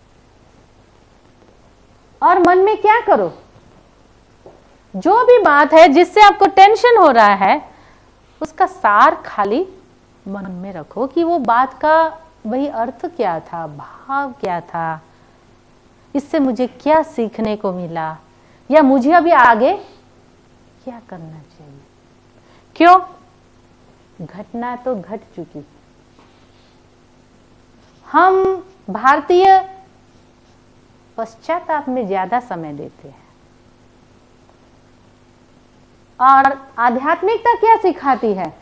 और मन में क्या करो, जो भी बात है जिससे आपको टेंशन हो रहा है, उसका सार खाली मन में रखो कि वो बात का वही अर्थ क्या था, भाव क्या था, इससे मुझे क्या सीखने को मिला, या मुझे अभी आगे क्या करना चाहिए। क्यों? घटना तो घट चुकी। हम भारतीय पश्चाताप में ज्यादा समय देते हैं। और आध्यात्मिकता क्या सिखाती है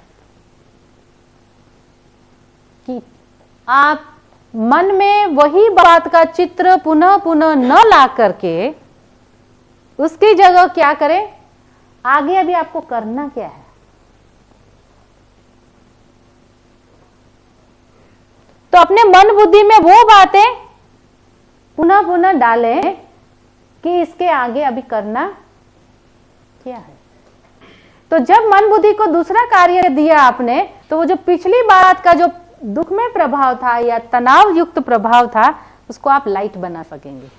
कि आप मन में वही बात का चित्र पुनः पुनः न ला करके उसकी जगह क्या करें, आगे अभी आपको करना क्या है। तो अपने मन बुद्धि में वो बातें पुनः पुनः डालें कि इसके आगे अभी करना क्या है। तो जब मन बुद्धि को दूसरा कार्य दिया आपने, तो वो जो पिछली बात का जो दुख में प्रभाव था या तनाव युक्त प्रभाव था, उसको आप लाइट बना सकेंगे,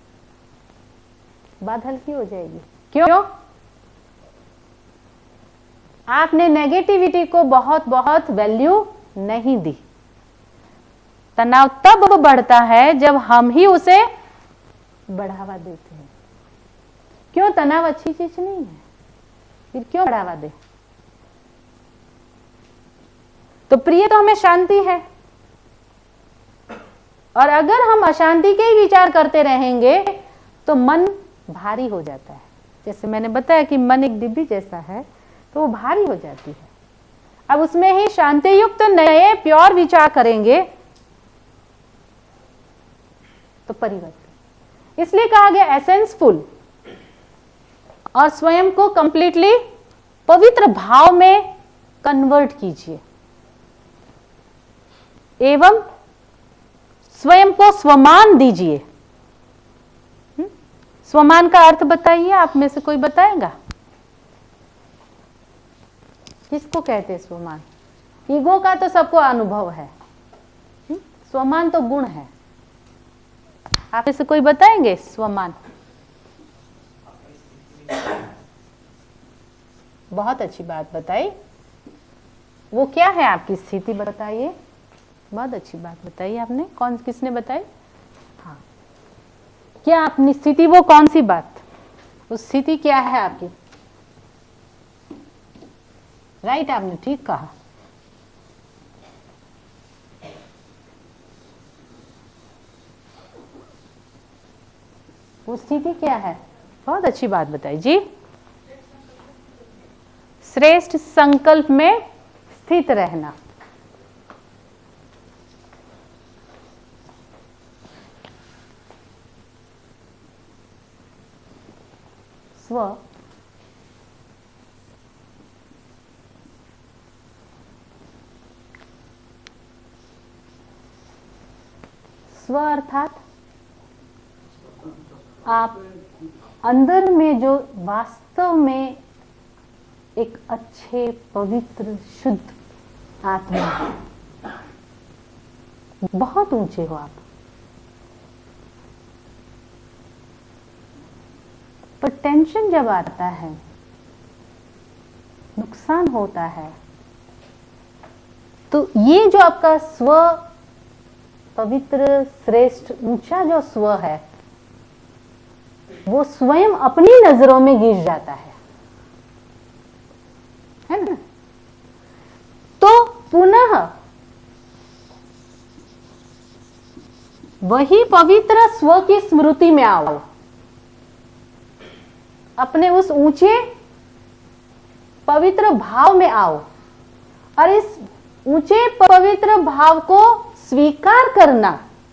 बात हल्की हो जाएगी। क्यों? आपने नेगेटिविटी को बहुत बहुत वैल्यू नहीं दी। तनाव तब बढ़ता है जब हम ही उसे बढ़ावा देते हैं। क्यों? तनाव अच्छी चीज नहीं है, फिर क्यों बढ़ावा दे? तो प्रिय तो हमें शांति है, और अगर हम अशांति के ही विचार करते रहेंगे तो मन भारी हो जाता है। जैसे मैंने बताया कि मन एक डिब्बी जैसा है, तो वो भारी हो जाती है। अब उसमें ही शांति युक्त नए प्योर विचार करेंगे तो परिवर्तन। इसलिए कहा गया एसेंसफुल, और स्वयं को कंप्लीटली पवित्र भाव में कन्वर्ट कीजिए एवं स्वयं को स्वमान दीजिए। स्वमान का अर्थ बताइए, आप में से कोई बताएगा? किसको कहते हैं स्वमान? ईगो का तो सबको अनुभव है, स्वमान तो गुण है। आप में से कोई बताएंगे स्वमान? बहुत अच्छी बात बताई। वो क्या है? आपकी स्थिति बताइए। बहुत अच्छी बात बताई आपने। कौन, किसने बताई? हाँ, क्या अपनी स्थिति, वो कौन सी बात, उस स्थिति क्या है आपकी? राइट, आपने ठीक कहा। वो स्थिति क्या है? बहुत अच्छी बात बताई जी। श्रेष्ठ संकल्प में स्थित रहना। स्व स्व अर्थात आप अंदर में जो वास्तव में एक अच्छे पवित्र शुद्ध आत्मा है, बहुत ऊंचे हो आप, पर टेंशन जब आता है, नुकसान होता है, तो ये जो आपका स्व पवित्र श्रेष्ठ ऊंचा जो स्व है, वो स्वयं अपनी नजरों में गिर जाता है ना? तो पुनः वही पवित्र स्व की स्मृति में आओ, अपने उस ऊंचे पवित्र भाव में आओ, और इस ऊंचे पवित्र भाव को स्वीकार करना,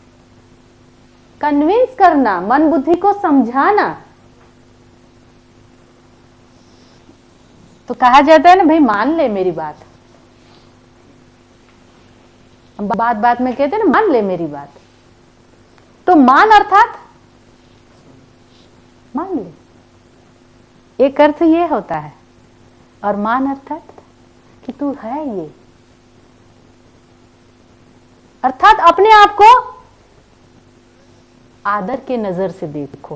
कन्विंस करना, मन बुद्धि को समझाना। तो कहा जाता है ना भाई, मान ले मेरी बात। बात बात में कहते हैं ना, मान ले मेरी बात। तो मान अर्थात मान ले, एक अर्थ ये होता है, और मान अर्थात कि तू है ये, अर्थात अपने आप को आदर के नजर से देखो,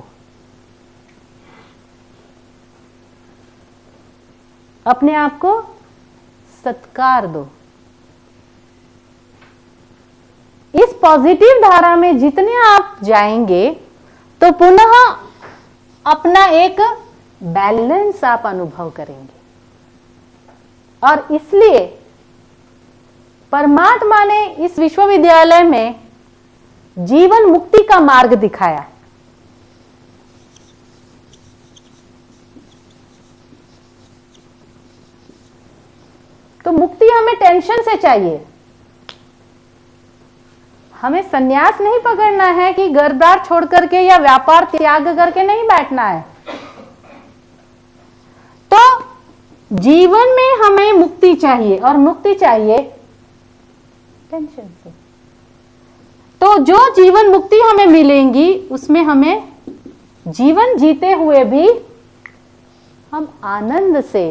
अपने आप को सत्कार दो। इस पॉजिटिव धारा में जितने आप जाएंगे तो पुनः अपना एक बैलेंस आप अनुभव करेंगे, और इसलिए परमात्मा ने इस विश्वविद्यालय में जीवन मुक्ति का मार्ग दिखाया। तो मुक्ति हमें टेंशन से चाहिए, हमें सन्यास नहीं पकड़ना है कि घर-द्वार छोड़ करके या व्यापार त्याग करके नहीं बैठना है। तो जीवन में हमें मुक्ति चाहिए, और मुक्ति चाहिए टेंशन से। तो जो जीवन मुक्ति हमें मिलेंगी, उसमें हमें जीवन जीते हुए भी हम आनंद से,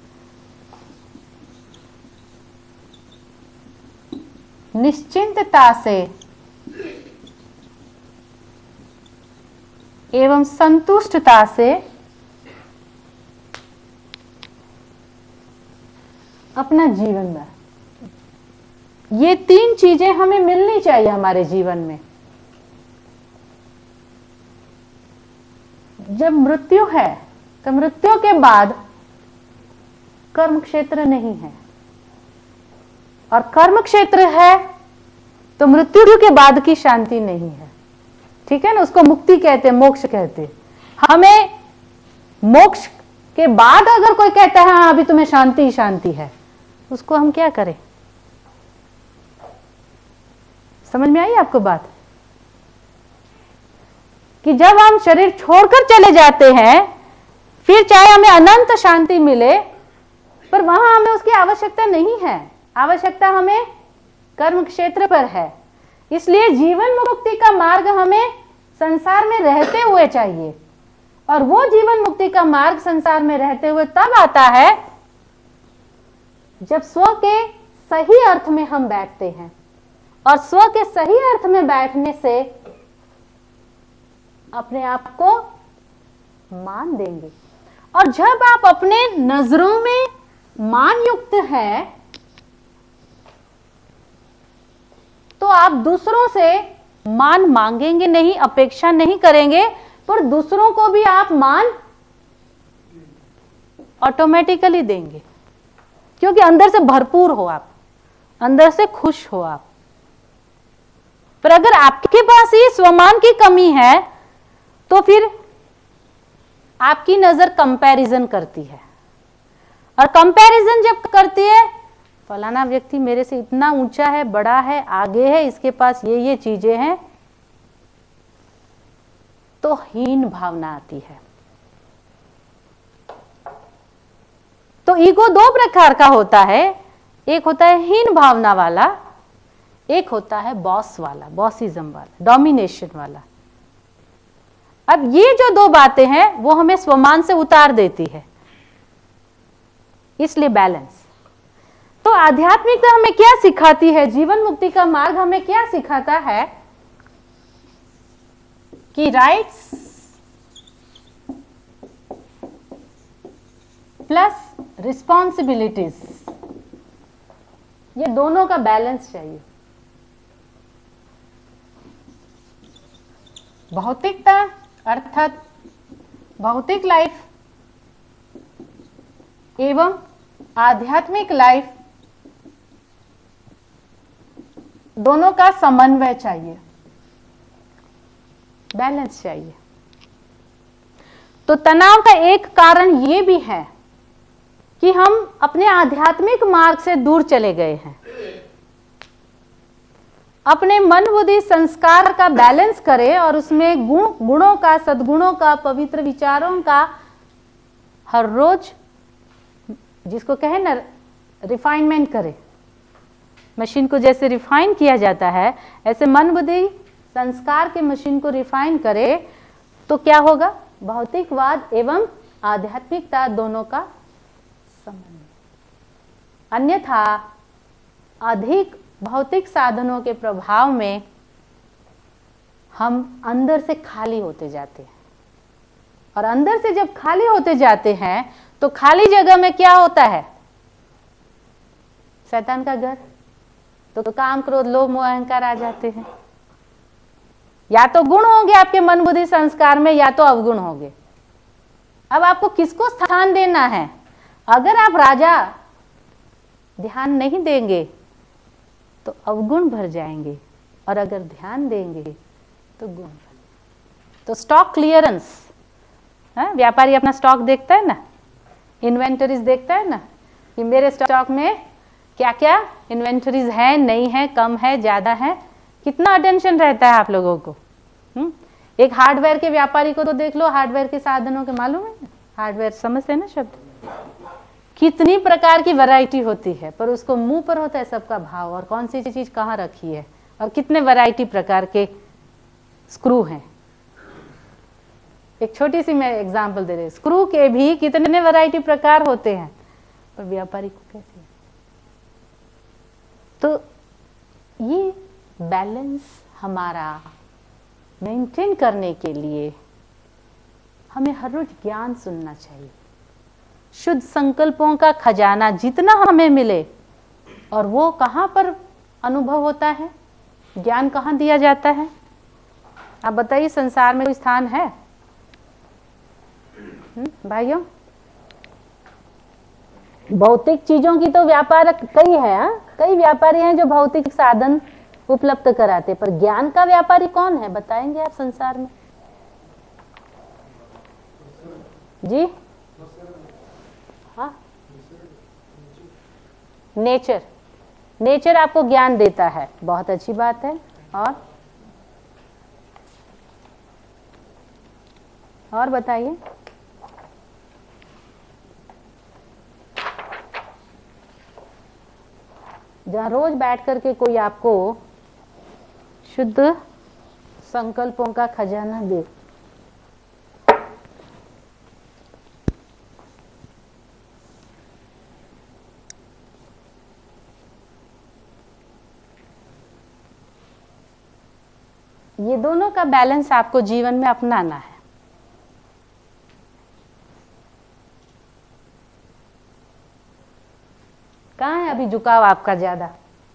निश्चिंतता से एवं संतुष्टता से अपना जीवन ये तीन चीजें हमें मिलनी चाहिए हमारे जीवन में। जब मृत्यु है तो मृत्यु के बाद कर्म क्षेत्र नहीं है, और कर्म क्षेत्र है तो मृत्यु के बाद की शांति नहीं है। ठीक है ना, उसको मुक्ति कहते हैं, मोक्ष कहते हैं। हमें मोक्ष के बाद अगर कोई कहता है हाँ अभी तुम्हें शांति ही शांति है, उसको हम क्या करें? समझ में आई आपको बात? कि जब हम शरीर छोड़कर चले जाते हैं, फिर चाहे हमें अनंत शांति मिले, पर वहां हमें उसकी आवश्यकता नहीं है। आवश्यकता हमें कर्म क्षेत्र पर है। इसलिए जीवन मुक्ति का मार्ग हमें संसार में रहते हुए चाहिए, और वो जीवन मुक्ति का मार्ग संसार में रहते हुए तब आता है जब स्व के सही अर्थ में हम बैठते हैं। और स्व के सही अर्थ में बैठने से अपने आप को मान देंगे, और जब आप अपने नजरों में मान युक्त है तो आप दूसरों से मान मांगेंगे नहीं, अपेक्षा नहीं करेंगे, पर दूसरों को भी आप मान ऑटोमेटिकली देंगे, क्योंकि अंदर से भरपूर हो आप, अंदर से खुश हो आप। पर अगर आपके पास ये स्वमान की कमी है तो फिर आपकी नजर कंपैरिजन करती है, और कंपैरिजन जब करती है फलाना व्यक्ति मेरे से इतना ऊंचा है, बड़ा है, आगे है, इसके पास ये चीजें हैं, तो हीन भावना आती है। तो ईगो दो प्रकार का होता है, एक होता है हीन भावना वाला, एक होता है बॉस वाला, बॉसिज्म वाला, डोमिनेशन वाला। अब ये जो दो बातें हैं वो हमें स्वमान से उतार देती है, इसलिए बैलेंस। तो आध्यात्मिकता हमें क्या सिखाती है, जीवन मुक्ति का मार्ग हमें क्या सिखाता है कि राइट्स प्लस रिस्पॉन्सिबिलिटीज, ये दोनों का बैलेंस चाहिए। भौतिकता अर्थात भौतिक लाइफ एवं आध्यात्मिक लाइफ, दोनों का समन्वय चाहिए, बैलेंस चाहिए। तो तनाव का एक कारण यह भी है कि हम अपने आध्यात्मिक मार्ग से दूर चले गए हैं। अपने मन बुद्धि संस्कार का बैलेंस करें और उसमें गुणों का, सद्गुणों का, पवित्र विचारों का हर रोज, जिसको कहे ना रिफाइनमेंट करे। मशीन को जैसे रिफाइन किया जाता है, ऐसे मन बुद्धि संस्कार के मशीन को रिफाइन करे तो क्या होगा? भौतिकवाद एवं आध्यात्मिकता दोनों का समन्वय। अन्यथा अधिक भौतिक साधनों के प्रभाव में हम अंदर से खाली होते जाते हैं, और अंदर से जब खाली होते जाते हैं तो खाली जगह में क्या होता है? शैतान का घर। तो काम, क्रोध, लोभ, मोह, अहंकार आ जाते हैं। या तो गुण होंगे आपके मन बुद्धि संस्कार में, या तो अवगुण होंगे। अब आपको किसको स्थान देना है? अगर आप राजा ध्यान नहीं देंगे तो अवगुण भर जाएंगे, और अगर ध्यान देंगे तो गुण भर। तो स्टॉक क्लियरेंस, व्यापारी अपना स्टॉक देखता है ना, इन्वेंटरीज देखता है ना कि मेरे स्टॉक में क्या क्या इन्वेंटरीज है, नहीं है, कम है, ज्यादा है। कितना अटेंशन रहता है आप लोगों को। एक हार्डवेयर के व्यापारी को तो देख लो, हार्डवेयर के साधनों के, मालूम है ना, हार्डवेयर समझते हैं ना शब्द, कितनी प्रकार की वैरायटी होती है, पर उसको मुंह पर होता है सबका भाव, और कौन सी चीज कहाँ रखी है, और कितने वैरायटी प्रकार के स्क्रू हैं। एक छोटी सी मैं एग्जांपल दे रही, स्क्रू के भी कितने वैरायटी प्रकार होते हैं, पर व्यापारी को कैसे? तो ये बैलेंस हमारा मेंटेन करने के लिए हमें हर रोज ज्ञान सुनना चाहिए। शुद्ध संकल्पों का खजाना जितना हमें मिले, और वो कहाँ पर अनुभव होता है, ज्ञान कहाँ दिया जाता है? आप बताइए, संसार में कोई स्थान है भाइयों? भौतिक चीजों की तो व्यापार कई है, कई व्यापारी हैं जो भौतिक साधन उपलब्ध कराते, पर ज्ञान का व्यापारी कौन है, बताएंगे आप संसार में? जी हाँ, नेचर। नेचर आपको ज्ञान देता है, बहुत अच्छी बात है। और बताइए। जहाँ रोज बैठ करके कोई आपको शुद्ध संकल्पों का खजाना दे, ये दोनों का बैलेंस आपको जीवन में अपनाना है। कहाँ है अभी झुकाव आपका ज्यादा?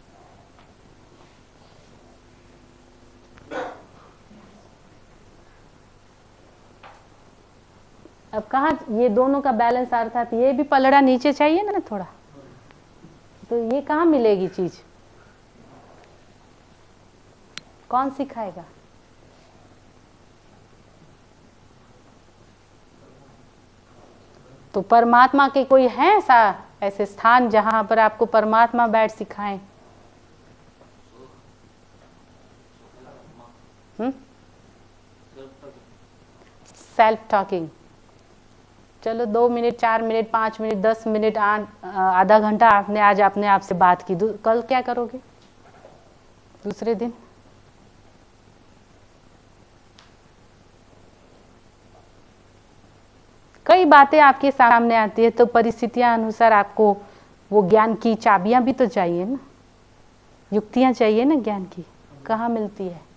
अब कहाँ ये दोनों का बैलेंस, अर्थात ये भी पलड़ा नीचे चाहिए ना थोड़ा, तो ये कहाँ मिलेगी चीज? कौन सिखाएगा? तो परमात्मा के कोई है ऐसे स्थान जहां पर आपको परमात्मा बैठ सिखाएं? Self talking. चलो 2 मिनट, 4 मिनट, 5 मिनट, 10 मिनट, आधा घंटा आपने आज अपने आप से बात की, कल क्या करोगे? दूसरे दिन कई बातें आपके सामने आती है, तो परिस्थितियां अनुसार आपको वो ज्ञान की चाबियां भी तो चाहिए ना, युक्तियां चाहिए ना ज्ञान की। कहाँ मिलती है?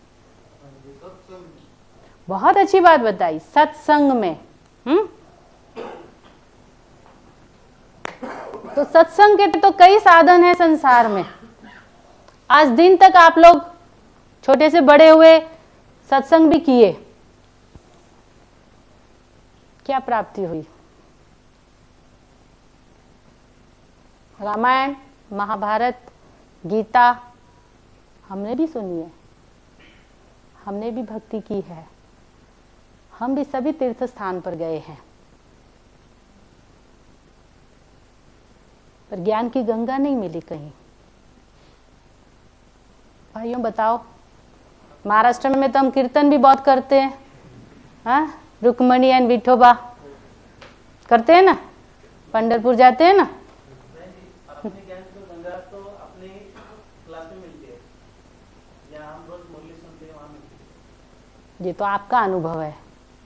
बहुत अच्छी बात बताई, सत्संग में। तो सत्संग के तो कई साधन है संसार में। आज दिन तक आप लोग छोटे से बड़े हुए सत्संग भी किए, क्या प्राप्ति हुई? रामायण, महाभारत, गीता हमने भी सुनी है, हमने भी भक्ति की है, हम भी सभी तीर्थ स्थान पर गए हैं, पर ज्ञान की गंगा नहीं मिली कहीं। भाइयों बताओ, महाराष्ट्र में तो हम कीर्तन भी बहुत करते हैं, हाँ, रुक्मणी एंड विठोबा करते हैं ना, पंढरपुर जाते हैं ना। अपने ज्ञान की गंगा तो अपने क्लास में मिलती है, या हम रोज मुरली सुनते हैं, वहां मिलती है। ये तो आपका अनुभव है।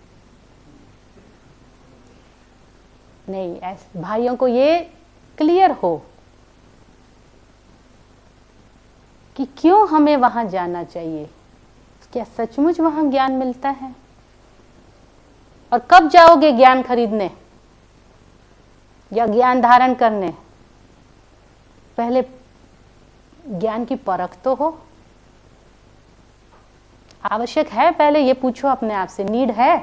नहीं, ऐसे भाइयों को ये क्लियर हो कि क्यों हमें वहां जाना चाहिए, क्या सचमुच वहां ज्ञान मिलता है? और कब जाओगे ज्ञान खरीदने या ज्ञान धारण करने? पहले ज्ञान की परख तो हो, आवश्यक है। पहले ये पूछो अपने आप से, नीड है?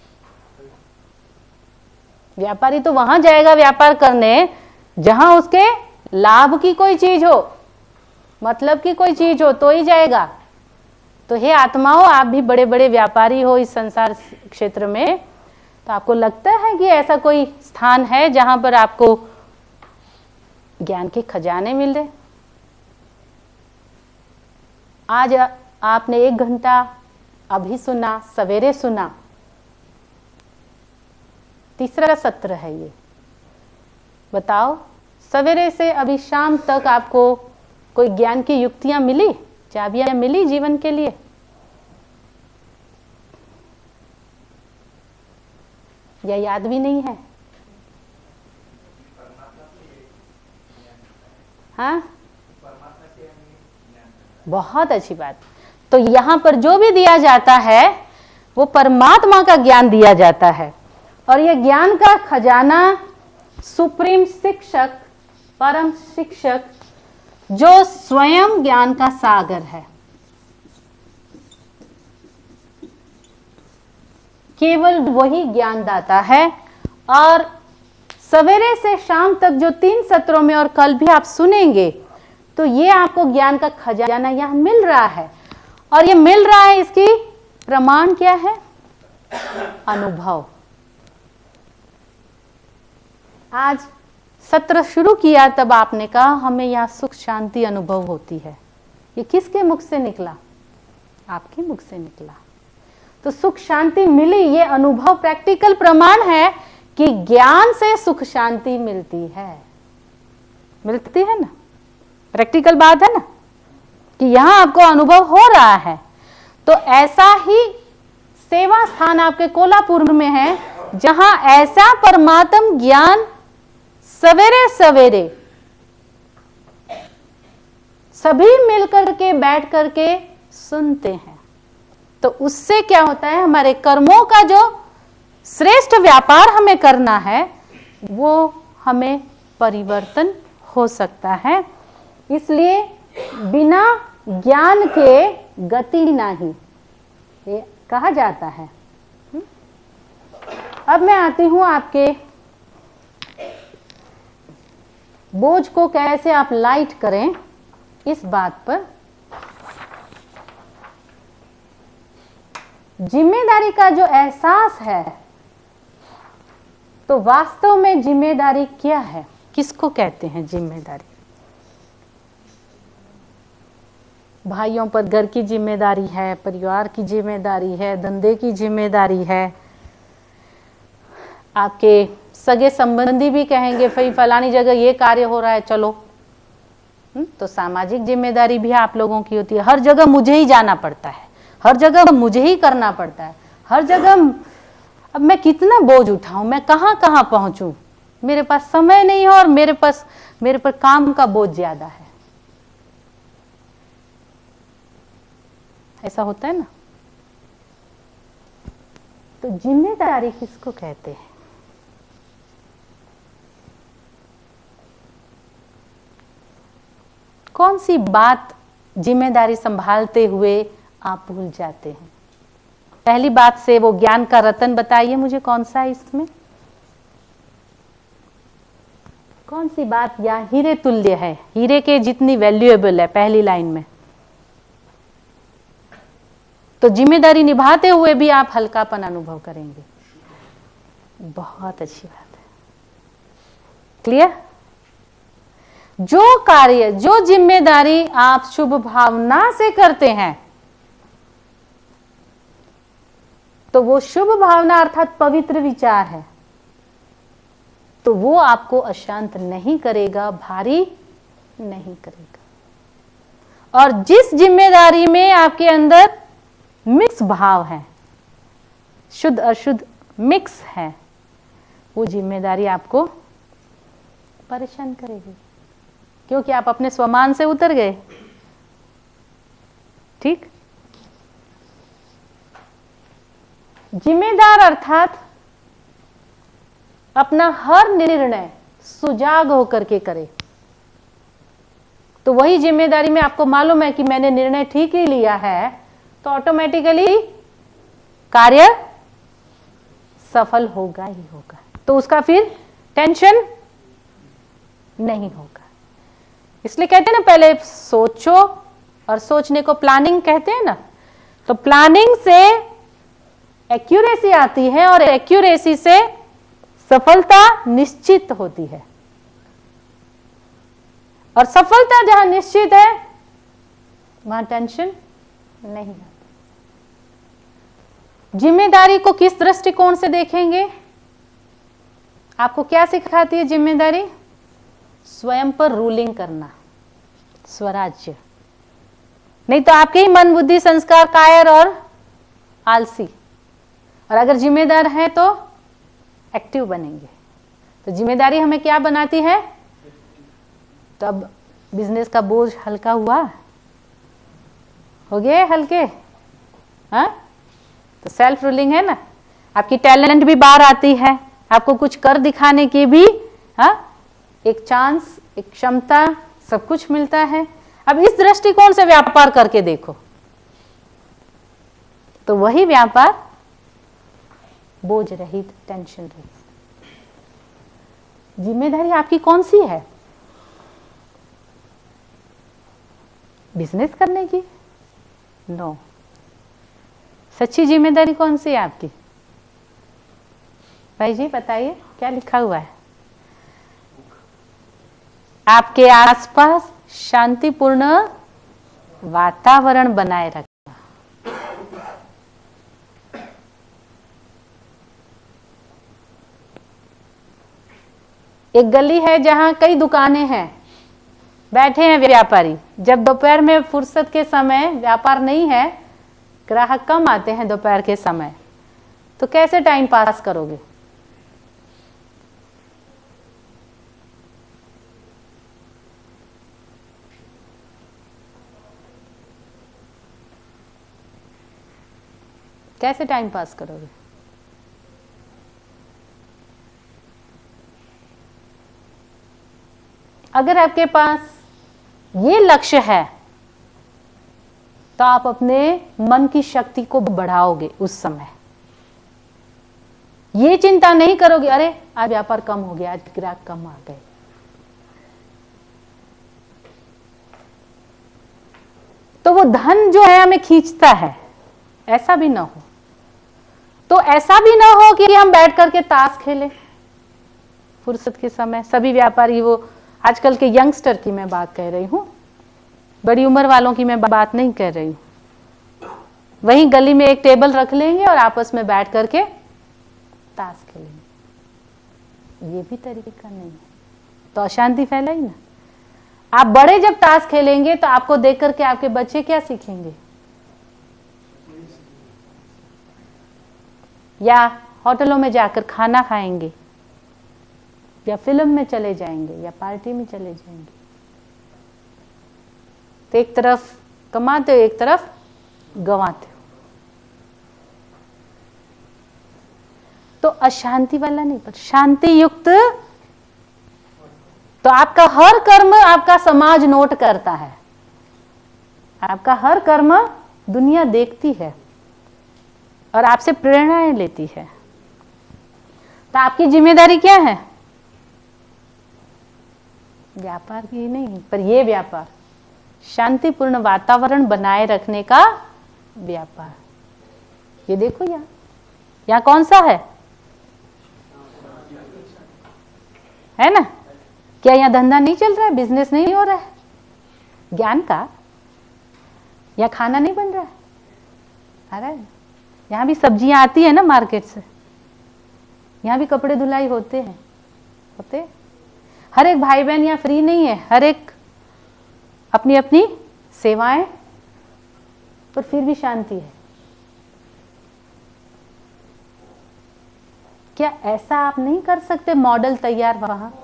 व्यापारी तो वहां जाएगा व्यापार करने जहां उसके लाभ की कोई चीज हो, मतलब की कोई चीज हो, तो ही जाएगा। तो हे आत्माओं, आप भी बड़े बड़े व्यापारी हो इस संसार क्षेत्र में, तो आपको लगता है कि ऐसा कोई स्थान है जहां पर आपको ज्ञान के खजाने मिल रहे? आज आपने 1 घंटा अभी सुना, सवेरे सुना, तीसरा सत्र है ये। बताओ, सवेरे से अभी शाम तक आपको कोई ज्ञान की युक्तियां मिली, चाबियां मिली जीवन के लिए? या याद भी नहीं है? हाँ, बहुत अच्छी बात। तो यहां पर जो भी दिया जाता है वो परमात्मा का ज्ञान दिया जाता है, और ये ज्ञान का खजाना सुप्रीम शिक्षक, परम शिक्षक जो स्वयं ज्ञान का सागर है। केवल वही ज्ञानदाता है। और सवेरे से शाम तक जो 3 सत्रों में और कल भी आप सुनेंगे, तो ये आपको ज्ञान का खजाना यहां मिल रहा है। और ये मिल रहा है, इसकी प्रमाण क्या है? अनुभव। आज सत्र शुरू किया तब आपने कहा हमें यहां सुख शांति अनुभव होती है। ये किसके मुख से निकला? आपके मुख से निकला। तो सुख शांति मिली, ये अनुभव प्रैक्टिकल प्रमाण है कि ज्ञान से सुख शांति मिलती है। मिलती है ना? प्रैक्टिकल बात है ना कि यहां आपको अनुभव हो रहा है। तो ऐसा ही सेवा स्थान आपके कोल्हापुर में है, जहां ऐसा परमात्म ज्ञान सवेरे सवेरे सभी मिलकर के बैठ करके सुनते हैं। तो उससे क्या होता है? हमारे कर्मों का जो श्रेष्ठ व्यापार हमें करना है, वो हमें परिवर्तन हो सकता है। इसलिए बिना ज्ञान के गति नहीं, ये कहा जाता है। अब मैं आती हूं आपके बोझ को कैसे आप लाइट करें, इस बात पर। जिम्मेदारी का जो एहसास है, तो वास्तव में जिम्मेदारी क्या है? किसको कहते हैं जिम्मेदारी? भाइयों पर घर की जिम्मेदारी है, परिवार की जिम्मेदारी है, धंधे की जिम्मेदारी है। आपके सगे संबंधी भी कहेंगे भाई फलानी जगह ये कार्य हो रहा है, चलो। तो सामाजिक जिम्मेदारी भी आप लोगों की होती है। हर जगह मुझे ही जाना पड़ता है, हर जगह मुझे ही करना पड़ता है, हर जगह। अब मैं कितना बोझ उठाऊं, मैं कहां कहां पहुंचूं? मेरे पास समय नहीं है और मेरे पर काम का बोझ ज्यादा है। ऐसा होता है ना? तो जिम्मेदारी किसको कहते हैं? कौन सी बात जिम्मेदारी संभालते हुए आप भूल जाते हैं? पहली बात से वो ज्ञान का रतन बताइए मुझे, कौन सा है इसमें? कौन सी बात या हीरे तुल्य है, हीरे के जितनी वैल्यूएबल है पहली लाइन में? तो जिम्मेदारी निभाते हुए भी आप हल्कापन अनुभव करेंगे। बहुत अच्छी बात है। क्लियर? जो कार्य, जो जिम्मेदारी आप शुभ भावना से करते हैं, तो वो शुभ भावना अर्थात पवित्र विचार है, तो वो आपको अशांत नहीं करेगा, भारी नहीं करेगा। और जिस जिम्मेदारी में आपके अंदर मिक्स भाव है, शुद्ध अशुद्ध मिक्स है, वो जिम्मेदारी आपको परेशान करेगी, क्योंकि आप अपने स्वमान से उतर गए। ठीक? जिम्मेदार अर्थात अपना हर निर्णय सुजाग होकर के करे। तो वही जिम्मेदारी में आपको मालूम है कि मैंने निर्णय ठीक ही लिया है, तो ऑटोमेटिकली कार्य सफल होगा ही होगा। तो उसका फिर टेंशन नहीं होगा। इसलिए कहते हैं ना, पहले सोचो, और सोचने को प्लानिंग कहते हैं ना। तो प्लानिंग से एक्यूरेसी आती है, और एक्यूरेसी से सफलता निश्चित होती है। और सफलता जहां निश्चित है, वहां टेंशन नहीं आती। जिम्मेदारी को किस दृष्टिकोण से देखेंगे? आपको क्या सिखाती है जिम्मेदारी? स्वयं पर रूलिंग करना, स्वराज्य। नहीं तो आपके ही मन बुद्धि संस्कार कायर और आलसी। और अगर जिम्मेदार है तो एक्टिव बनेंगे। तो जिम्मेदारी हमें क्या बनाती है? तब बिजनेस का बोझ हल्का हुआ, हो गए हल्के। हाँ, तो सेल्फ रूलिंग है ना। आपकी टैलेंट भी बाहर आती है, आपको कुछ कर दिखाने की भी एक चांस, एक क्षमता, सब कुछ मिलता है। अब इस दृष्टिकोण से व्यापार करके देखो तो वही व्यापार बोझ रहित, टेंशन रहित। जिम्मेदारी आपकी कौन सी है? बिजनेस करने की? नो। सच्ची जिम्मेदारी कौन सी है आपकी? भाई जी बताइए क्या लिखा हुआ है? आपके आसपास शांतिपूर्ण वातावरण बनाए रखना। एक गली है जहां कई दुकानें हैं, बैठे हैं व्यापारी। जब दोपहर में फुर्सत के समय व्यापार नहीं है, ग्राहक कम आते हैं दोपहर के समय, तो कैसे टाइम पास करोगे? कैसे टाइम पास करोगे? अगर आपके पास ये लक्ष्य है तो आप अपने मन की शक्ति को बढ़ाओगे। उस समय ये चिंता नहीं करोगे अरे आज व्यापार कम हो गया, आज ग्राहक कम आ गए। तो वो धन जो है हमें खींचता है, ऐसा भी ना हो। तो ऐसा भी ना हो कि हम बैठ करके ताश खेलें फुर्सत के समय। सभी व्यापारी, वो आजकल के यंगस्टर की मैं बात कह रही हूं, बड़ी उम्र वालों की मैं बात नहीं कर रही हूं। वहीं गली में एक टेबल रख लेंगे और आपस में बैठ करके ताश खेलेंगे। ये भी तरीका नहीं है, तो अशांति फैलाई ना। आप बड़े जब ताश खेलेंगे तो आपको देख करके आपके बच्चे क्या सीखेंगे? या होटलों में जाकर खाना खाएंगे, या फिल्म में चले जाएंगे, या पार्टी में चले जाएंगे। तो एक तरफ कमाते हो, एक तरफ गंवाते हो। तो अशांति वाला नहीं, पर शांति युक्त। तो आपका हर कर्म आपका समाज नोट करता है, आपका हर कर्म दुनिया देखती है और आपसे प्रेरणाएं लेती है। तो आपकी जिम्मेदारी क्या है? व्यापार की नहीं, पर यह व्यापार शांतिपूर्ण वातावरण बनाए रखने का व्यापार। ये देखो यहां कौन सा है ना? क्या यहां धंधा नहीं चल रहा है? बिजनेस नहीं हो रहा है ज्ञान का? या खाना नहीं बन रहा है? अरे यहां भी सब्जियां आती है ना मार्केट से, यहां भी कपड़े धुलाई होते हैं, होते। हर एक भाई बहन यहाँ फ्री नहीं है, हर एक अपनी अपनी सेवाएं, पर फिर भी शांति है। क्या ऐसा आप नहीं कर सकते? मॉडल तैयार वहां